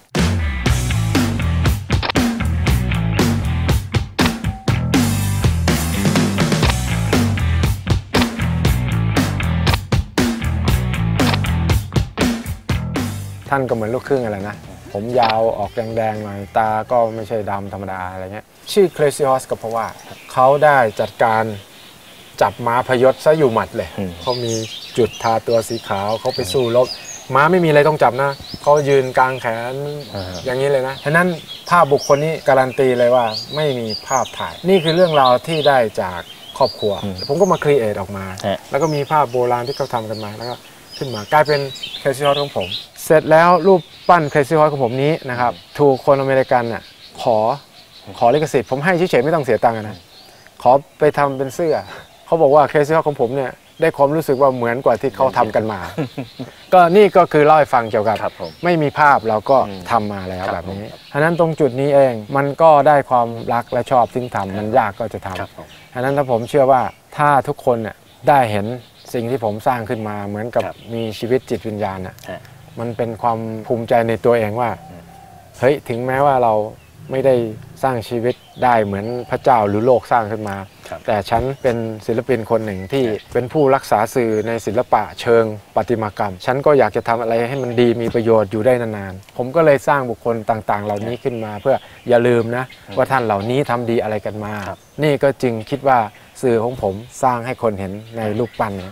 ท่านก็เหมือนลูกครึ่งอะไรนะผมยาวออกแดงๆหน่อยตาก็ไม่ใช่ดำธรรมดาอะไรเงี้ยชื่อ Crazy Horse ก็เพราะว่าเขาได้จัดการจับม้าพยศซะอยู่หมัดเลยเขามีจุดทาตัวสีขาวเขาไปสู้รบม้าไม่มีอะไรต้องจับนะเขายืนกลางแขนอย่างนี้เลยนะฉะนั้นภาพบุคคลนี้การันตีเลยว่าไม่มีภาพถ่ายนี่คือเรื่องราวที่ได้จากครอบครัวผมก็มาครีเอทออกมาแล้วก็มีภาพโบราณที่เขาทำกันมาแล้วก็ขึ้นมากลายเป็น Crazy Horse ของผมเสร็จแล้วรูปปั้น Crazy Horse ของผมนี้นะครับถูกคนอเมริกันน่ะขอขอลิขสิทธิ์ผมให้เฉยๆไม่ต้องเสียตังค์นะขอไปทำเป็นเสื้อเขาบอกว่า Crazy Horse ของผมเนี่ยได้ความรู้สึกว่าเหมือนกว่าที่เขาทำกันมา ก็นี่ก็คือเล่าให้ฟังเกี่ยวกับไม่มีภาพเราก็ทำมาแล้วแบบนี้ฉะนั้นตรงจุดนี้เองมันก็ได้ความรักและชอบซึ่งทำมันยากก็จะทำฉะนั้นถ้าผมเชื่อว่าถ้าทุกคนเนี่ยได้เห็นสิ่งที่ผมสร้างขึ้นมาเหมือนกับมีชีวิตจิตวิญญาณอ่ะมันเป็นความภูมิใจในตัวเองว่าเฮ้ยถึงแม้ว่าเราไม่ได้สร้างชีวิตได้เหมือนพระเจ้าหรือโลกสร้างขึ้นมาแต่ฉันเป็นศิลปินคนหนึ่งที่เป็นผู้รักษาสื่อในศิลปะเชิงประติมากรรมฉันก็อยากจะทำอะไรให้มันดีมีประโยชน์อยู่ได้นานๆผมก็เลยสร้างบุคคลต่างๆเหล่านี้ขึ้นมาเพื่ออย่าลืมนะว่าท่านเหล่านี้ทำดีอะไรกันมานี่ก็จึงคิดว่าสื่อของผมสร้างให้คนเห็นในรูปปั้นนี้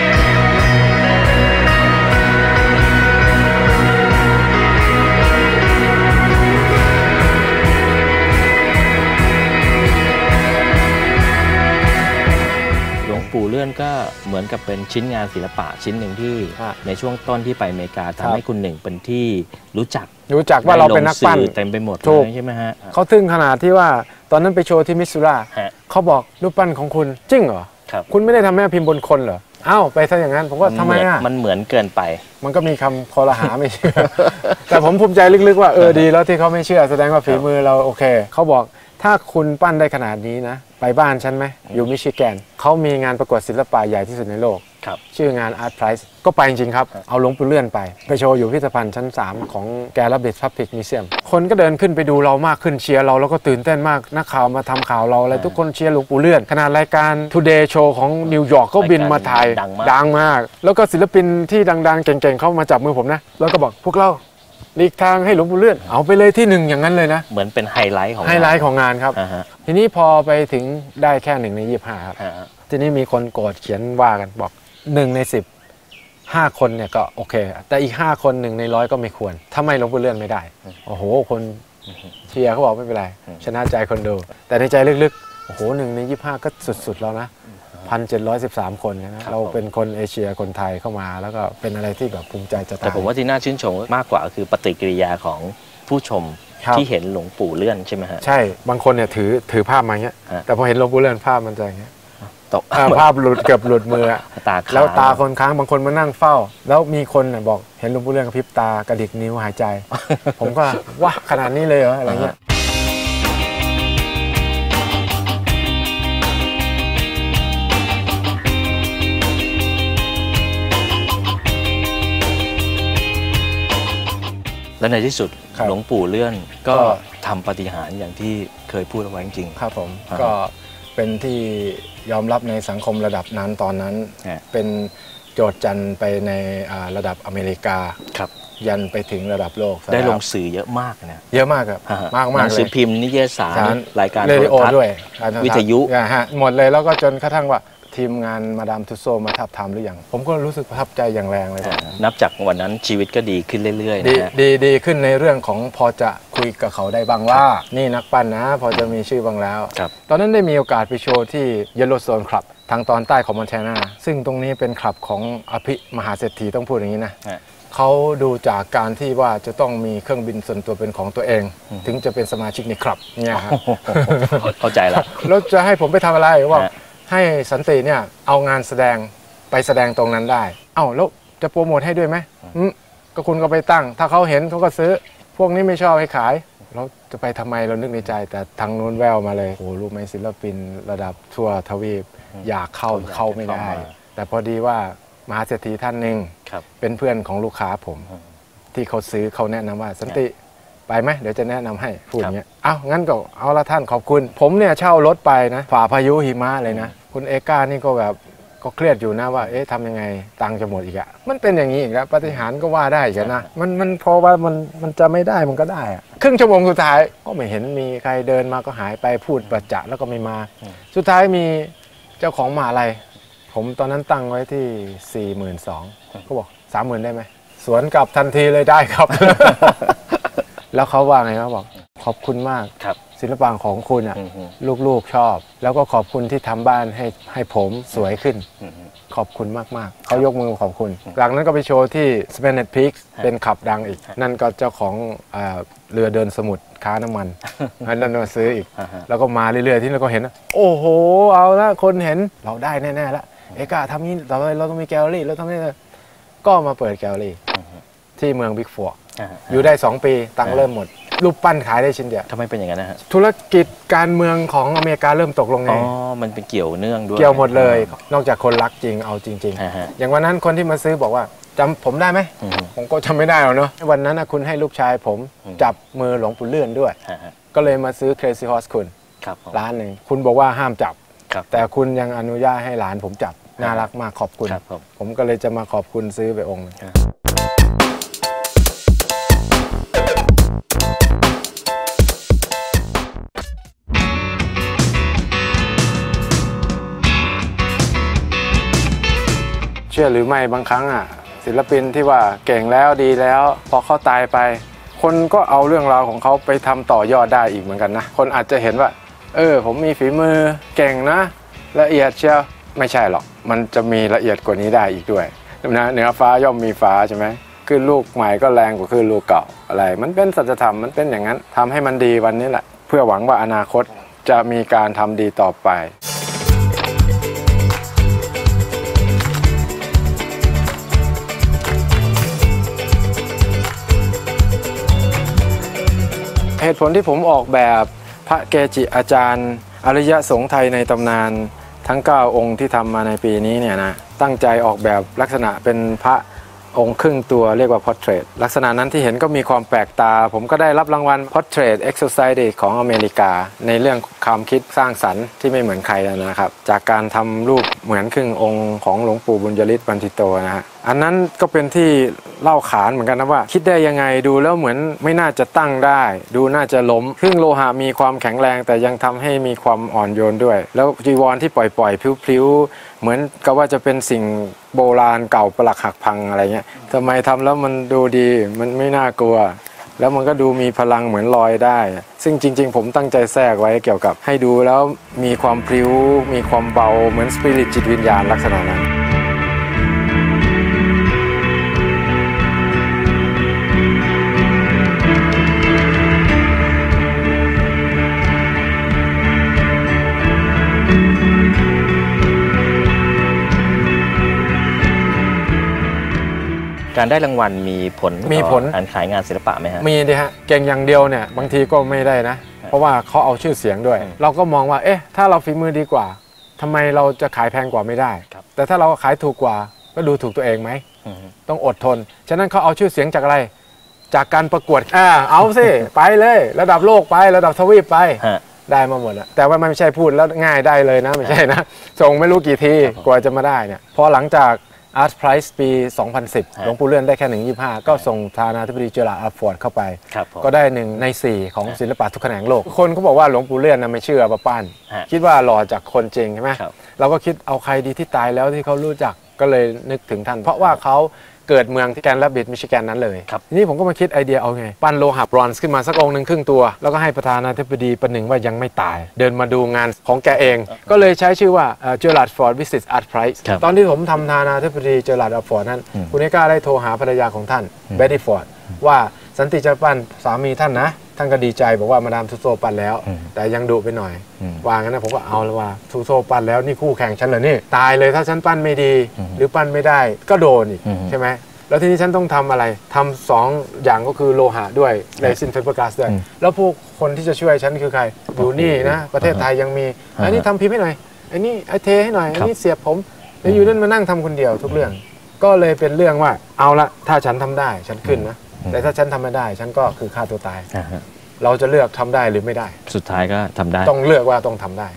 ปู่เลื่อนก็เหมือนกับเป็นชิ้นงานศิลปะชิ้นหนึ่งที่ในช่วงต้นที่ไปอเมริกาทำให้คุณหนึ่งเป็นที่รู้จักรู้จักว่าเราเป็นนักปั้นเต็มไปหมดเลยใช่ไหมฮะเขาถึงขนาดที่ว่าตอนนั้นไปโชว์ที่มิสซูราเขาบอกรูปปั้นของคุณจริงเหรอคุณไม่ได้ทำแม่พิมพ์บนคนเหรออ้าวไปซะอย่างนั้นผมว่าทำไมอ่ะมันเหมือนเกินไปมันก็มีคำคอรหาไม่เชื่อ แต่ผมภูมิใจลึกๆว่าเออดีแล้วที่เขาไม่เชื่อแสดงว่าฝีมือเราโอเคเขาบอกถ้าคุณปั้นได้ขนาดนี้นะไปบ้านฉันไหมอยู่มิชิแกนเขามีงานประกวดศิลปะใหญ่ที่สุดในโลกชื่องาน Art Prize ก็ไปจริงๆครับเอาหลวงปู่เลื่อนไปไปโชว์อยู่พิพิธภัณฑ์ชั้นสามของแกลลาบิทพับลิกมิวเซียมคนก็เดินขึ้นไปดูเรามากขึ้นเชียร์เราแล้วก็ตื่นเต้นมากนักข่าวมาทำข่าวเราอะไรทุกคนเชียร์หลวงปู่เลื่อนขนาดรายการ Today Show ของนิวยอร์กก็บินมาถ่ายดังมากแล้วก็ศิลปินที่ดังๆเก่งๆเข้ามาจับมือผมนะแล้วก็บอกพวกเราหลีกทางให้หลวงปู่เลื่อนเอาไปเลยที่หนึ่งอย่างนั้นเลยนะเหมือนเป็นไฮไลท์ของไฮไลท์ของงานครับทีนี้พอไปถึงได้แค่หนึ่งในยี่สิบห้าครับทีนี้มีคนโกรธเขียนว่ากันบอกหนึ่งในสิบห้าคนเนี่ยก็โอเคแต่อีกห้าคนหนึ่งในร้อยก็ไม่ควรทำไมหลวงปู่เลื่อนไม่ได้โอ้โหคนเชียร์เขาบอกไม่เป็นไรชนะใจคนดูแต่ในใจลึกๆโอ้โหหนึ่งในยี่สิบห้าก็สุดๆแล้วนะพันเจ็ดร้อยสิบสามคนนะเราเป็นคนเอเชียคนไทยเข้ามาแล้วก็เป็นอะไรที่แบบภูมิใจจะตายแต่ผมว่าที่น่าชื่นชมมากกว่าคือปฏิกิริยาของผู้ชมที่เห็นหลวงปู่เลื่อนใช่ไหมฮะใช่บางคนเนี่ยถือถือภาพมาเงี้ยแต่พอเห็นหลวงปู่เลื่อนภาพมันจะอย่างเงี้ยตกภาพหลุดเกือบหลุดมือแล้วตาคนค้างบางคนมานั่งเฝ้าแล้วมีคนเนี่ยบอกเห็นหลวงปู่เลื่อนกระพริบตากระดิกนิ้วหายใจผมก็ว้าขนาดนี้เลยเหรออะไรเงี้ยและในที่สุดหลวงปู่เลื่อนก็ทำปาฏิหาริย์อย่างที่เคยพูดเอาไว้จริงครับผมก็เป็นที่ยอมรับในสังคมระดับนั้นตอนนั้นเป็นโจทย์จันทร์ไปในระดับอเมริกายันไปถึงระดับโลกได้ลงสื่อเยอะมากนะเยอะมากครับมากมากเลยหนังสือพิมพ์นิตยสารรายการเรดิโอด้วยวิทยุหมดเลยแล้วก็จนกระทั่งว่าทีมงานมาดามทุสโซมาทับทามหรือยังผมก็รู้สึกประทับใจอย่างแรงเลยนับจากวันนั้นชีวิตก็ดีขึ้นเรื่อยๆนะดีดีขึ้นในเรื่องของพอจะคุยกับเขาได้บ้างว่านี่นักปั้นนะพอจะมีชื่อบ้างแล้วตอนนั้นได้มีโอกาสไปโชว์ที่เยลโลสโตนคลับทางตอนใต้ของมอนแทนาซึ่งตรงนี้เป็นคลับของอภิมหาเศรษฐีต้องพูดอย่างนี้นะเขาดูจากการที่ว่าจะต้องมีเครื่องบินส่วนตัวเป็นของตัวเองถึงจะเป็นสมาชิกในคลับเนี่ยครับเข้าใจแล้วแล้วจะให้ผมไปทำอะไรว่าให้สันติเนี่ยเอางานแสดงไปแสดงตรงนั้นได้เอ้าแล้วจะโปรโมทให้ด้วยไหมก็คุณก็ไปตั้งถ้าเขาเห็นเขาก็ซื้อพวกนี้ไม่ชอบให้ขายเราจะไปทำไมเรานึกในใจแต่ทางนู้นแววมาเลยโอ้รู้ไหมศิลปินระดับทั่วทวีปอยากเข้าเข้าไม่ได้แต่พอดีว่ามหาเศรษฐีท่านหนึ่งเป็นเพื่อนของลูกค้าผมที่เขาซื้อเขาแนะนำว่าสันติไปไหมเดี๋ยวจะแนะนำให้พูดอย่างเงี้ยอ้าวงั้นก็เอาละท่านขอบคุณผมเนี่ยเช่ารถไปนะฝ่าพายุหิมะเลยนะคุณเอก้านี่ก็แบบก็เครียดอยู่นะว่าเอ๊ะทำยังไงตังค์จะหมดอีกอะมันเป็นอย่างนี้อีกแล้วปาฏิหาริย์ก็ว่าได้กันนะมันมันพอว่ามันมันจะไม่ได้มันก็ได้อะครึ่งชั่วโมงสุดท้ายก็ไม่เห็นมีใครเดินมาก็หายไปพูดประจะแล้วก็ไม่มาสุดท้ายมีเจ้าของมหาลัยผมตอนนั้นตั้งไว้ที่ สี่หมื่นสองพัน ก็บอก สามหมื่น ได้ไหมสวนกลับทันทีเลยได้ครับ แล้วเขาว่าไงเขาบอกขอบคุณมากศิลปะของคุณอ่ะลูกๆชอบแล้วก็ขอบคุณที่ทำบ้านให้ให้ผมสวยขึ้นขอบคุณมากๆเขายกมือขอบคุณหลังนั้นก็ไปโชว์ที่ Spanish Peak เป็นขับดังอีกนั่นก็เจ้าของเรือเดินสมุทรค้าน้ำมันนั่นมาซื้ออีกแล้วก็มาเรื่อยๆที่เราก็เห็นโอ้โหเอาละคนเห็นเราได้แน่ๆแล้วเอกาทำนี้ต่อไปเราต้องมีแกลเลอรี่เราต้องนี่ก็มาเปิดแกลเลอรี่ที่เมืองบิ๊กฟอร์อยู่ได้สองปีตังค์เริ่มหมดรูปปั้นขายได้ชิ้นเดียวทำไมเป็นอย่างนั้นนะฮะธุรกิจการเมืองของอเมริกาเริ่มตกลงไงอ๋อมันเป็นเกี่ยวเนื่องด้วยเกี่ยวหมดเลยนอกจากคนรักจริงเอาจริงๆอย่างวันนั้นคนที่มาซื้อบอกว่าจำผมได้ไหมผมก็จำไม่ได้หรอกเนาะวันนั้นคุณให้ลูกชายผมจับมือหลวงปู่เลื่อนด้วยก็เลยมาซื้อ Crazy Horse คุณร้านหนึ่งคุณบอกว่าห้ามจับแต่คุณยังอนุญาตให้หลานผมจับน่ารักมากขอบคุณผมก็เลยจะมาขอบคุณซื้อไปองค์นึงเชื่อหรือไม่บางครั้งอ่ะศิลปินที่ว่าเก่งแล้วดีแล้วพอเขาตายไปคนก็เอาเรื่องราวของเขาไปทำต่อยอดได้อีกเหมือนกันนะคนอาจจะเห็นว่าเออผมมีฝีมือเก่งนะละเอียดเชียวไม่ใช่หรอกมันจะมีละเอียดกว่านี้ได้อีกด้วยนะเหนือฟ้าย่อมมีฟ้าใช่ไหมคือลูกใหม่ก็แรงกว่าคือลูกเก่าอะไรมันเป็นสัจธรรมมันเป็นอย่างนั้นทำให้มันดีวันนี้แหละเพื่อหวังว่าอนาคตจะมีการทำดีต่อไปเหตุผลที่ผมออกแบบพระเกจิอาจารย์อริยสงฆ์ไทยในตำนานทั้งเก้าองค์ที่ทำมาในปีนี้เนี่ยนะตั้งใจออกแบบลักษณะเป็นพระองค์ครึ่งตัวเรียกว่า Portrait ลักษณะนั้นที่เห็นก็มีความแปลกตาผมก็ได้รับรางวัล Portrait Exercise ของอเมริกาในเรื่องความคิดสร้างสรรค์ที่ไม่เหมือนใครนะครับจากการทำรูปเหมือนครึ่งองค์ของหลวงปู่บุญยฤทธิ์บันทิโตนะฮะอันนั้นก็เป็นที่เล่าขานเหมือนกันนะว่าคิดได้ยังไงดูแล้วเหมือนไม่น่าจะตั้งได้ดูน่าจะล้มครึ่งโลหะมีความแข็งแรงแต่ยังทำให้มีความอ่อนโยนด้วยแล้วจีวรที่ปล่อยๆพลิ้วๆเหมือนกับว่าจะเป็นสิ่งโบราณเก่าปลักหักพังอะไรเงี้ยทำไมทำแล้วมันดูดีมันไม่น่ากลัวแล้วมันก็ดูมีพลังเหมือนลอยได้ซึ่งจริงๆผมตั้งใจแทรกไว้เกี่ยวกับให้ดูแล้วมีความพลิ้วมีความเบาเหมือนสปิริตจิตวิญญาณลักษณะนั้นการได้รางวัลมีผลมีผลการขายงานศิลปะไหมฮะมีดิฮะเก่งอย่างเดียวเนี่ยบางทีก็ไม่ได้นะเพราะว่าเขาเอาชื่อเสียงด้วยเราก็มองว่าเอ๊ะถ้าเราฝีมือดีกว่าทำไมเราจะขายแพงกว่าไม่ได้แต่ถ้าเราขายถูกกว่าก็ดูถูกตัวเองไหมต้องอดทนฉะนั้นเขาเอาชื่อเสียงจากอะไรจากการประกวดอ่าเอาสิไปเลยระดับโลกไประดับทวีปไปได้มาหมดแล้วแต่ว่าไม่ใช่พูดแล้วง่ายได้เลยนะไม่ใช่นะส่งไม่รู้กี่ทีกว่าจะมาได้เนี่ยพอหลังจากArt Prize ปี สองพันสิบ หลวงปู่เลื่อนได้แค่หนึ่งยี่สิบห้าก็ส่งประธานาธิบดีเจอราร์ด อัลฟอร์ดเข้าไปก็ได้หนึ่งในสี่ของศิลปะทุกแขนงโลกคนเขาบอกว่าหลวงปู่เลื่อนนะไม่เชื่อว่าปั้นคิดว่าหล่อจากคนจริงใช่ไหมเราก็คิดเอาใครดีที่ตายแล้วที่เขารู้จักก็เลยนึกถึงท่านเพราะว่าเขาเกิดเมืองที่แกรนด์แรปปิดมิชิแกนนั้นเลยทีนี้ผมก็มาคิดไอเดียเอาไงปั้นโลหะบรอนซ์ขึ้นมาสักองค์หนึ่งครึ่งตัวแล้วก็ให้ประธานาธิบดีประหนึ่งว่ายังไม่ตายเดินมาดูงานของแกเองก็เลยใช้ชื่อว่าเจอราร์ดฟอร์ดวิสิตอาร์ตไพรส์ตอนที่ผมทำประธานาธิบดีเจอราร์ดอัลฟอร์ดนั้นคุณเอก้าได้โทรหาภรรยาของท่านเบตตี้ฟอร์ดว่าสันติจะปั้นสามีท่านนะท่านก็ดีใจบอกว่ามาดามทูโซปั้นแล้วแต่ยังดุไปหน่อยวางงั้นนะผมก็เอาแล้วว่าทูโซปั้นแล้วนี่คู่แข่งฉันเหรอนี่ตายเลยถ้าฉันปั้นไม่ดีหรือปั้นไม่ได้ก็โดนอีกใช่ไหมแล้วทีนี้ฉันต้องทำอะไรทำสองอย่างก็คือโลหะด้วยเรซินไฟเบอร์กลาสด้วยแล้วพวกคนที่จะช่วยฉันคือใครอยู่นี่นะประเทศไทยยังมีอันนี้ทำพิมพ์ให้หน่อยอันนี้ไอเทให้หน่อยอันนี้เสียบผมแล้วอยู่นั่นมานั่งทำคนเดียวทุกเรื่องก็เลยเป็นเรื่องว่าเอาละถ้าฉันทำได้ฉันขึ้นนะแต่ถ้าฉันทำไม่ได้ฉันก็คือฆ่าตัวตายเราจะเลือกทำได้หรือไม่ได้สุดท้ายก็ทำได้ต้องเลือกว่าต้องทำได้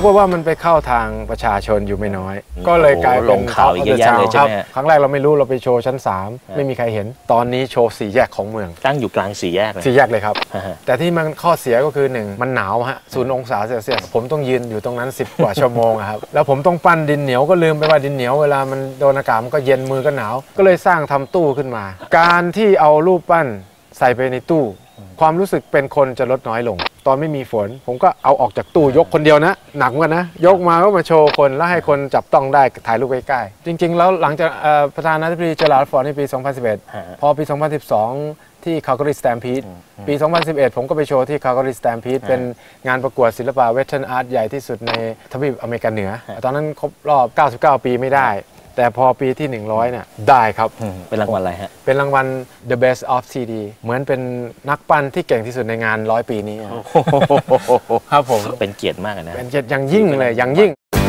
ฏว่ามันไปเข้าทางประชาชนอยู่ไม่น้อย ก็เลยกลายเป็นข่าวเยอะแยะเลยใช่ไหมครั้งแรกเราไม่รู้เราไปโชว์ชั้นสามไม่มีใครเห็นตอนนี้โชว์สี่แยกของเมืองตั้งอยู่กลางสี่แยกเลยสี่แยกเลยครับแต่ที่มันข้อเสียก็คือหนึ่งมันหนาวฮะศูนย์องศาเซลเซียสผมต้องยืนอยู่ตรงนั้นสิบกว่าชั่วโมงครับแล้วผมต้องปั้นดินเหนียวก็ลืมไปว่าดินเหนียวเวลามันโดนอากาศมันก็เย็นมือก็หนาวก็เลยสร้างทำตู้ขึ้นมาการที่เอารูปปั้นใส่ไปในตู้ความรู้สึกเป็นคนจะลดน้อยลงตอนไม่มีฝนผมก็เอาออกจากตู้ยกคนเดียวนะหนักเหมือนกันนะยกมาก็มาโชว์คนแล้วให้คนจับต้องได้ถ่ายรูปใกล้ๆจริงๆแล้วหลังจากประธานาธิบดีเจอราร์ดฟอร์ดในปีสองพันสิบเอ็ดพอปีสองพันสิบสองที่คาลการีสแตมพีดปีสองพันสิบเอ็ดผมก็ไปโชว์ที่คาลการีสแตมพีดเป็นงานประกวดศิลปะเวสเทิร์นอาร์ตใหญ่ที่สุดในทวีปอเมริกาเหนือตอนนั้นครบรอบเก้าสิบเก้าปีไม่ได้แต่พอปีที่หนึ่งร้อยเนี่ยได้ครับเป็นรางวัลอะไรฮะเป็นรางวัล The Best of ซี ดี เหมือนเป็นนักปั้นที่เก่งที่สุดในงานร้อยปีนี้ครับผมเป็นเกียรติมากนะเป็นเกียรติอย่างยิ่งเลยอย่างยิ่ง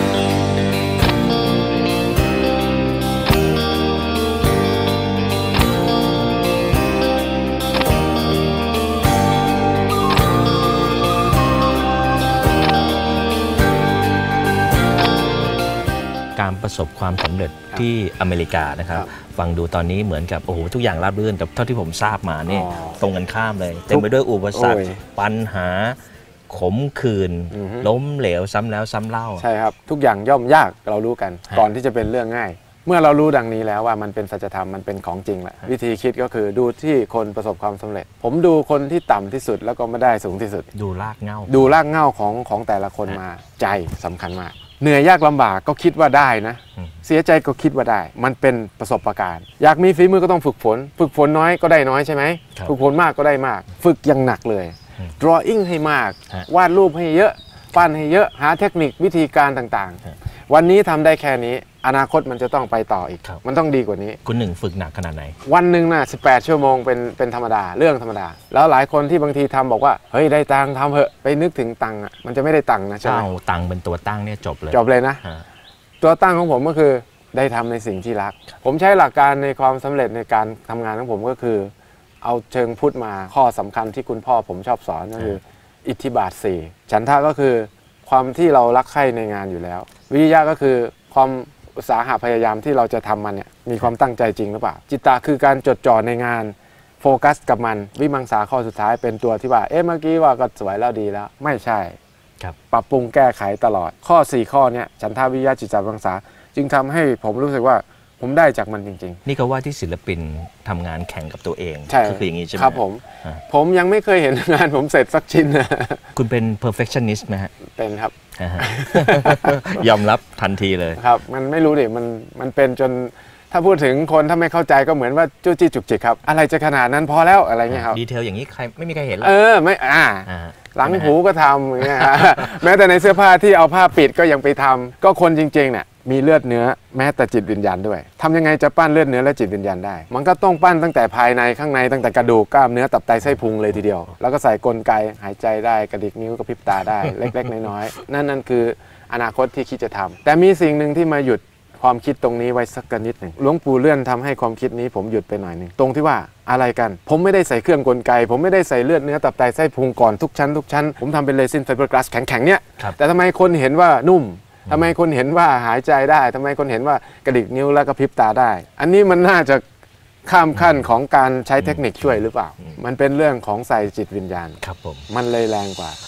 การประสบความสำเร็จที่อเมริกานะครับฟังดูตอนนี้เหมือนกับโอ้โหทุกอย่างราบรื่นแต่เท่าที่ผมทราบมาเนี่ยตรงกันข้ามเลยเต็มไปด้วยอุปสรรคปัญหาขมขื่นล้มเหลวซ้ำแล้วซ้ำเล่าใช่ครับทุกอย่างย่อมยากเรารู้กันก่อนที่จะเป็นเรื่องง่ายเมื่อเรารู้ดังนี้แล้วว่ามันเป็นสัจธรรมมันเป็นของจริงแหละวิธีคิดก็คือดูที่คนประสบความสำเร็จผมดูคนที่ต่ำที่สุดแล้วก็ไม่ได้สูงที่สุดดูรากเหง้าดูรากเหง้าของของแต่ละคนมาใจสำคัญมากเหนื่อยยากลำบากก็คิดว่าได้นะเสียใจก็คิดว่าได้มันเป็นประสบการณ์อยากมีฝีมือก็ต้องฝึกฝนฝึกฝนน้อยก็ได้น้อยใช่ไหมฝึกฝนมากก็ได้มากฝึกอย่างหนักเลย drawing ให้มากวาดรูปให้เยอะปั้นให้เยอะหาเทคนิควิธีการต่างๆวันนี้ทำได้แค่นี้อนาคตมันจะต้องไปต่ออีกมันต้องดีกว่านี้คุณหนึ่งฝึกหนักขนาดไหนวันหนึ่งน่ะสิบแปดชั่วโมงเป็นเป็นธรรมดาเรื่องธรรมดาแล้วหลายคนที่บางทีทำบอกว่าเฮ้ยได้ตังค์ทำเหอะไปนึกถึงตังค์อ่ะมันจะไม่ได้ตังค์นะใช่ไหมเอาตังค์เป็นตัวตั้งเนี่ยจบเลยจบเลยนะตัวตั้งของผมก็คือได้ทำในสิ่งที่รักผมใช้หลักการในความสำเร็จในการทำงานของผมก็คือเอาเชิงพุทธมาข้อสำคัญที่คุณพ่อผมชอบสอนก็คืออิทธิบาทสี่ฉันทะก็คือความที่เรารักใคร่ในงานอยู่แล้ววิริยะก็คือความอุตสาหะพยายามที่เราจะทำมันเนี่ยมีความตั้งใจจริงหรือเปล่าจิตตะคือการจดจ่อในงานโฟกัสกับมันวิมังสาข้อสุดท้ายเป็นตัวที่ว่าเอ๊ะเมื่อกี้ว่าก็สวยแล้วดีแล้วไม่ใช่ครับปรับปรุงแก้ไขตลอดข้อสี่ข้อเนี้ยฉันทะวิริยะจิตตะวิมังสาจึงทำให้ผมรู้สึกว่าผมได้จากมันจริงๆนี่ก็ว่าที่ศิลปินทำงานแข่งกับตัวเองก็คืออย่างนี้ใช่ไหมครับผมผมยังไม่เคยเห็นงานผมเสร็จสักชิ้นนะคุณเป็น perfectionist ไหมฮะเป็นครับยอมรับทันทีเลยครับมันไม่รู้ดิมันมันเป็นจนถ้าพูดถึงคนถ้าไม่เข้าใจก็เหมือนว่าจู้จี้จุกจิกครับอะไรจะขนาดนั้นพอแล้วอะไรเงี้ยครับดีเทลอย่างนี้ใครไม่มีใครเห็นหรอกเออไม่อ่าหลังหูก็ทำอย่างเงี้ยแม้แต่ในเสื้อผ้าที่เอาผ้าปิดก็ยังไปทำก็คนจริงๆเนี่ยมีเลือดเนื้อแม้แต่จิตวิญญาณด้วยทำยังไงจะปั้นเลือดเนื้อและจิตวิญญาณได้มันก็ต้องปั้นตั้งแต่ภายในข้างในตั้งแต่กระดูกกล้ามเนื้อตับไตไส้พุงเลยทีเดียวแล้วก็ใส่กลไกหายใจได้กระดิกนิ้วกระพริบตาได้ เล็กๆน้อยๆนั่นนั่นคืออนาคตที่คิดจะทำแต่มีสิ่งหนึ่งที่มาหยุดความคิดตรงนี้ไว้สักนิดหนึ่งหลวงปู่เลื่อนทำให้ความคิดนี้ผมหยุดไปหน่อยหนึ่งตรงที่ว่าอะไรกันผมไม่ได้ใส่เครื่องกลไกผมไม่ได้ใส่เลือดเนื้อตับไตไส้พุงก่อนทุกชั้นทุกชั้นผมทำเป็นเรซินไฟเบอร์กลาสแข็งๆเนี่ยแต่ทำไมคนเห็นว่านุ่มทำไมคนเห็นว่าหายใจได้ทำไมคนเห็นว่ากระดิกนิ้วแล้วก็พริบตาได้อันนี้มันน่าจะข้ามขั้นของการใช้เทคนิคช่วยหรือเปล่ามันเป็นเรื่องของใส่จิตวิญญาณครับผมมันเลยแรงกว่า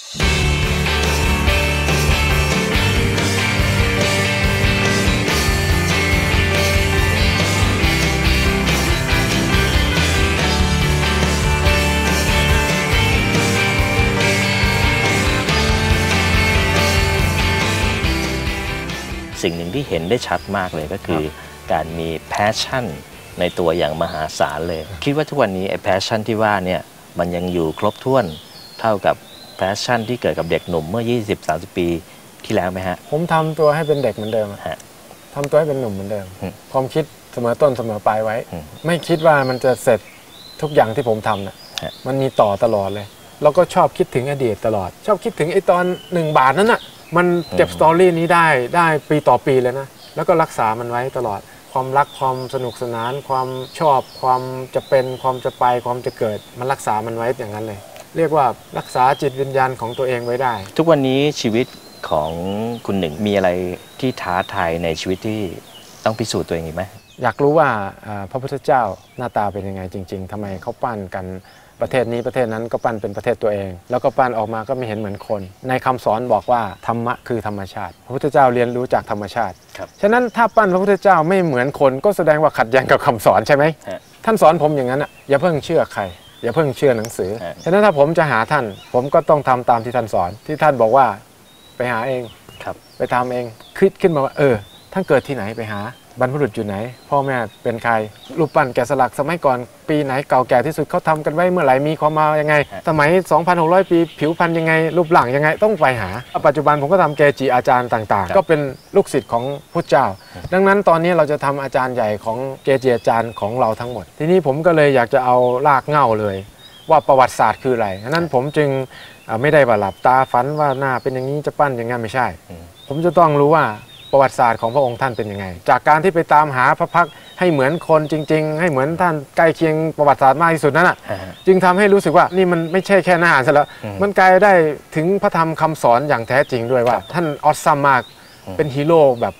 สิ่งหนึ่งที่เห็นได้ชัดมากเลยก็คือการมีแพชชั่นในตัวอย่างมหาศาลเลยคิดว่าทุกวันนี้ไอ้แพชชั่นที่ว่าเนี่ยมันยังอยู่ครบถ้วนเท่ากับแพชชั่นที่เกิดกับเด็กหนุ่มเมื่อ ยี่สิบ สามสิบ ปีที่แล้วไหมฮะผมทำตัวให้เป็นเด็กเหมือนเดิมทำตัวให้เป็นหนุ่มเหมือนเดิมความคิดเสมอต้นเสมอปลายไว้ไม่คิดว่ามันจะเสร็จทุกอย่างที่ผมทำนะมันมีต่อตลอดเลยแล้วก็ชอบคิดถึงอดีตตลอดชอบคิดถึงไอ้ตอนหนึ่งบาทนั้นน่ะมันเก็บสตอรี่นี้ได้ได้ปีต่อปีเลยนะแล้วก็รักษามันไว้ตลอดความรักความสนุกสนานความชอบความจะเป็นความจะไปความจะเกิดมันรักษามันไว้อย่างนั้นเลยเรียกว่ารักษาจิตวิญญาณของตัวเองไว้ได้ทุกวันนี้ชีวิตของคุณหนึ่งมีอะไรที่ท้าทายในชีวิตที่ต้องพิสูจน์ตัวเองอีกไหมอยากรู้ว่าพระพุทธเจ้าหน้าตาเป็นยังไงจริงๆทำไมเขาปั้นกันประเทศนี้ประเทศนั้นก็ปั้นเป็นประเทศตัวเองแล้วก็ปั้นออกมาก็ไม่เห็นเหมือนคนในคำสอนบอกว่าธรรมะคือธรรมชาติพระพุทธเจ้าเรียนรู้จากธรรมชาติฉะนั้นถ้าปั้นพระพุทธเจ้าไม่เหมือนคนก็แสดงว่าขัดแย้งกับคำสอนใช่ไหมท่านสอนผมอย่างนั้นอ่ะอย่าเพิ่งเชื่อใครอย่าเพิ่งเชื่อหนังสือฉะนั้นถ้าผมจะหาท่านผมก็ต้องทำตามที่ท่านสอนที่ท่านบอกว่าไปหาเองไปทำเองคิดขึ้นมาว่าเออท่านเกิดที่ไหนไปหาบรรพบุรุษอยู่ไหนพ่อแม่เป็นใครรูปปั้นแกะสลักสมัยก่อนปีไหนเก่าแก่ที่สุดเขาทำกันไว้เมื่อไหร่มีความมายังไงสมัย สองพันหกร้อย ปีผิวพรรณยังไงรูปร่างยังไงต้องไปหาปัจจุบันผมก็ทำเกจิอาจารย์ต่างๆก็เป็นลูกศิษย์ของพุทธเจ้าดังนั้นตอนนี้เราจะทำอาจารย์ใหญ่ของเกจิอาจารย์ของเราทั้งหมดทีนี้ผมก็เลยอยากจะเอารากเหง้าเลยว่าประวัติศาสตร์คืออะไรนั้นผมจึงไม่ได้ว่าหลับตาฝันว่าหน้าเป็นอย่างนี้จะปั้นอย่างนั้นไม่ใช่ผมจะต้องรู้ว่าประวัติศาสตร์ของพระองค์ท่านเป็นยังไงจากการที่ไปตามหาพระพักตร์ให้เหมือนคนจริงๆให้เหมือนท่านใกล้เคียงประวัติศาสตร์มากที่สุดนั่นแหะจึงทำให้รู้สึกว่านี่มันไม่ใช่แค่หน้าซะแล้วมันกลายได้ถึงพระธรรมคำสอนอย่างแท้จริงด้วยว่าท่านออสซัมมากเป็นฮีโร่แบบ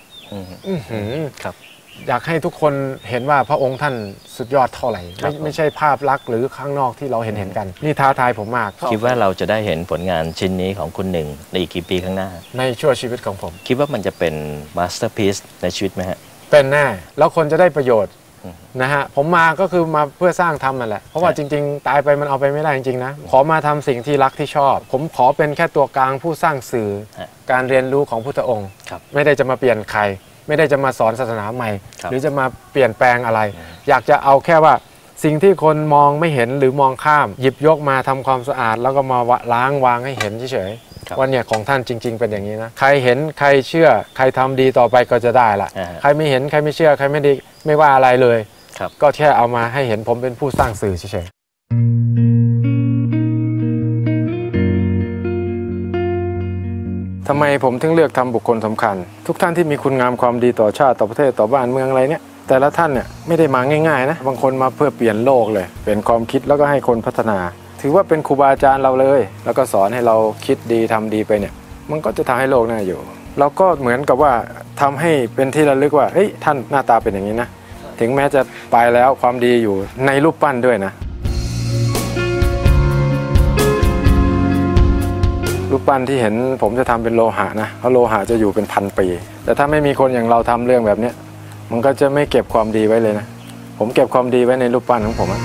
อยากให้ทุกคนเห็นว่าพระองค์ท่านสุดยอดเท่าไหร่ไม่ไม่ใช่ภาพลักษณ์หรือข้างนอกที่เราเห็นเห็นกันนี่ท้าทายผมมากคิดว่าเราจะได้เห็นผลงานชิ้นนี้ของคุณหนึ่งในอีกกี่ปีข้างหน้าในชั่วชีวิตของผมคิดว่ามันจะเป็นมาสเตอร์พีซในชีวิตไหมฮะเป็นแน่แล้วคนจะได้ประโยชน์นะฮะผมมาก็คือมาเพื่อสร้างธรรมนั่นแหละเพราะว่าจริงๆตายไปมันเอาไปไม่ได้จริงๆนะขอมาทำสิ่งที่รักที่ชอบผมขอเป็นแค่ตัวกลางผู้สร้างสื่อการเรียนรู้ของพุทธองค์ไม่ได้จะมาเปลี่ยนใครไม่ได้จะมาสอนศาสนาใหม่หรือจะมาเปลี่ยนแปลงอะไรอยากจะเอาแค่ว่าสิ่งที่คนมองไม่เห็นหรือมองข้ามหยิบยกมาทำความสะอาดแล้วก็มาล้างวางให้เห็นเฉยๆว่าเนี่ยของท่านจริงๆเป็นอย่างนี้นะใครเห็นใครเชื่อใครทำดีต่อไปก็จะได้ละใครไม่เห็นใครไม่เชื่อใครไม่ดีไม่ว่าอะไรเลยก็แค่เอามาให้เห็นผมเป็นผู้สร้างสื่อเฉยๆทำไมผมถึงเลือกทำบุคคลสำคัญทุกท่านที่มีคุณงามความดีต่อชาติต่อประเทศต่อบ้านเมืองอะไรเนี่ยแต่ละท่านเนี่ยไม่ได้มาง่ายๆนะบางคนมาเพื่อเปลี่ยนโลกเลยเปลี่ยนความคิดแล้วก็ให้คนพัฒนาถือว่าเป็นครูบาอาจารย์เราเลยแล้วก็สอนให้เราคิดดีทำดีไปเนี่ยมันก็จะทำให้โลกน่าอยู่เราก็เหมือนกับว่าทำให้เป็นที่ระลึกว่าเฮ้ยท่านหน้าตาเป็นอย่างนี้นะถึงแม้จะไปแล้วความดีอยู่ในรูปปั้นด้วยนะรูปปั้นที่เห็นผมจะทำเป็นโลหะนะเพราะโลหะจะอยู่เป็นพันปีแต่ถ้าไม่มีคนอย่างเราทำเรื่องแบบนี้มันก็จะไม่เก็บความดีไว้เลยนะผมเก็บความดีไว้ในรูปปั้นของผม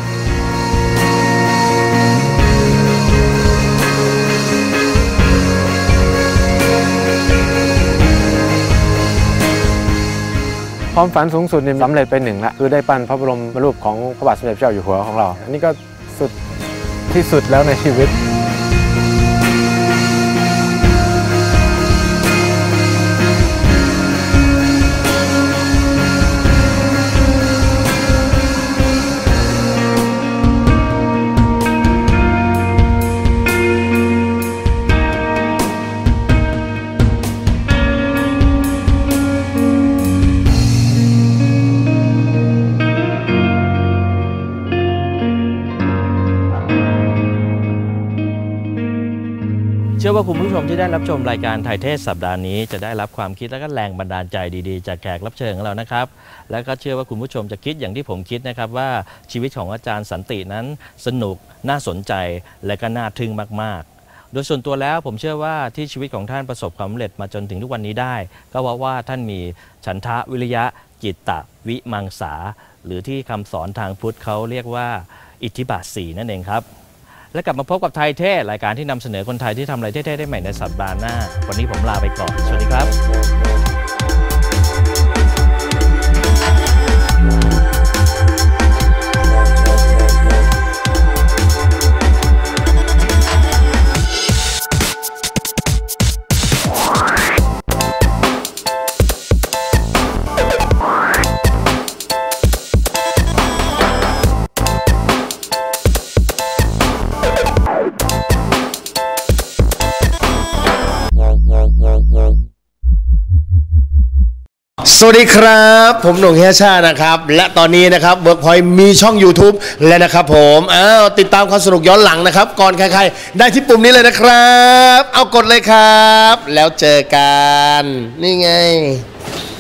ความฝันสูงสุดนี่สำเร็จไปหนึ่งละคือได้ปั้นพระบรมรูปของพระบาทสมเด็จพระเจ้าอยู่หัวของเราอันนี้ก็สุดที่สุดแล้วในชีวิตเชื่อว่าคุณผู้ชมที่ได้รับชมรายการไทยเทศสัปดาห์นี้จะได้รับความคิดและก็แรงบันดาลใจดีๆจากแขกรับเชิญของเรานะครับและก็เชื่อว่าคุณผู้ชมจะคิดอย่างที่ผมคิดนะครับว่าชีวิตของอาจารย์สันตินั้นสนุกน่าสนใจและก็น่าทึ่งมากๆโดยส่วนตัวแล้วผมเชื่อว่าที่ชีวิตของท่านประสบความสำเร็จมาจนถึงทุกวันนี้ได้ก็เพราะว่าท่านมีฉันทะวิริยะจิตตะวิมังสาหรือที่คำสอนทางพุทธเขาเรียกว่าอิทธิบาทสี่นั่นเองครับและกลับมาพบกับไทยเทศรายการที่นำเสนอคนไทยที่ทำอะไรเท่ๆได้ใหม่ในสัปดาห์หน้าวันนี้ผมลาไปก่อนสวัสดีครับสวัสดีครับผมหนุ่มเฮียชานะครับและตอนนี้นะครับเวิร์กพอยต์มีช่อง YouTube และนะครับผมอ้าวติดตามความสนุกย้อนหลังนะครับก่อนใครๆได้ที่ปุ่มนี้เลยนะครับเอากดเลยครับแล้วเจอกันนี่ไง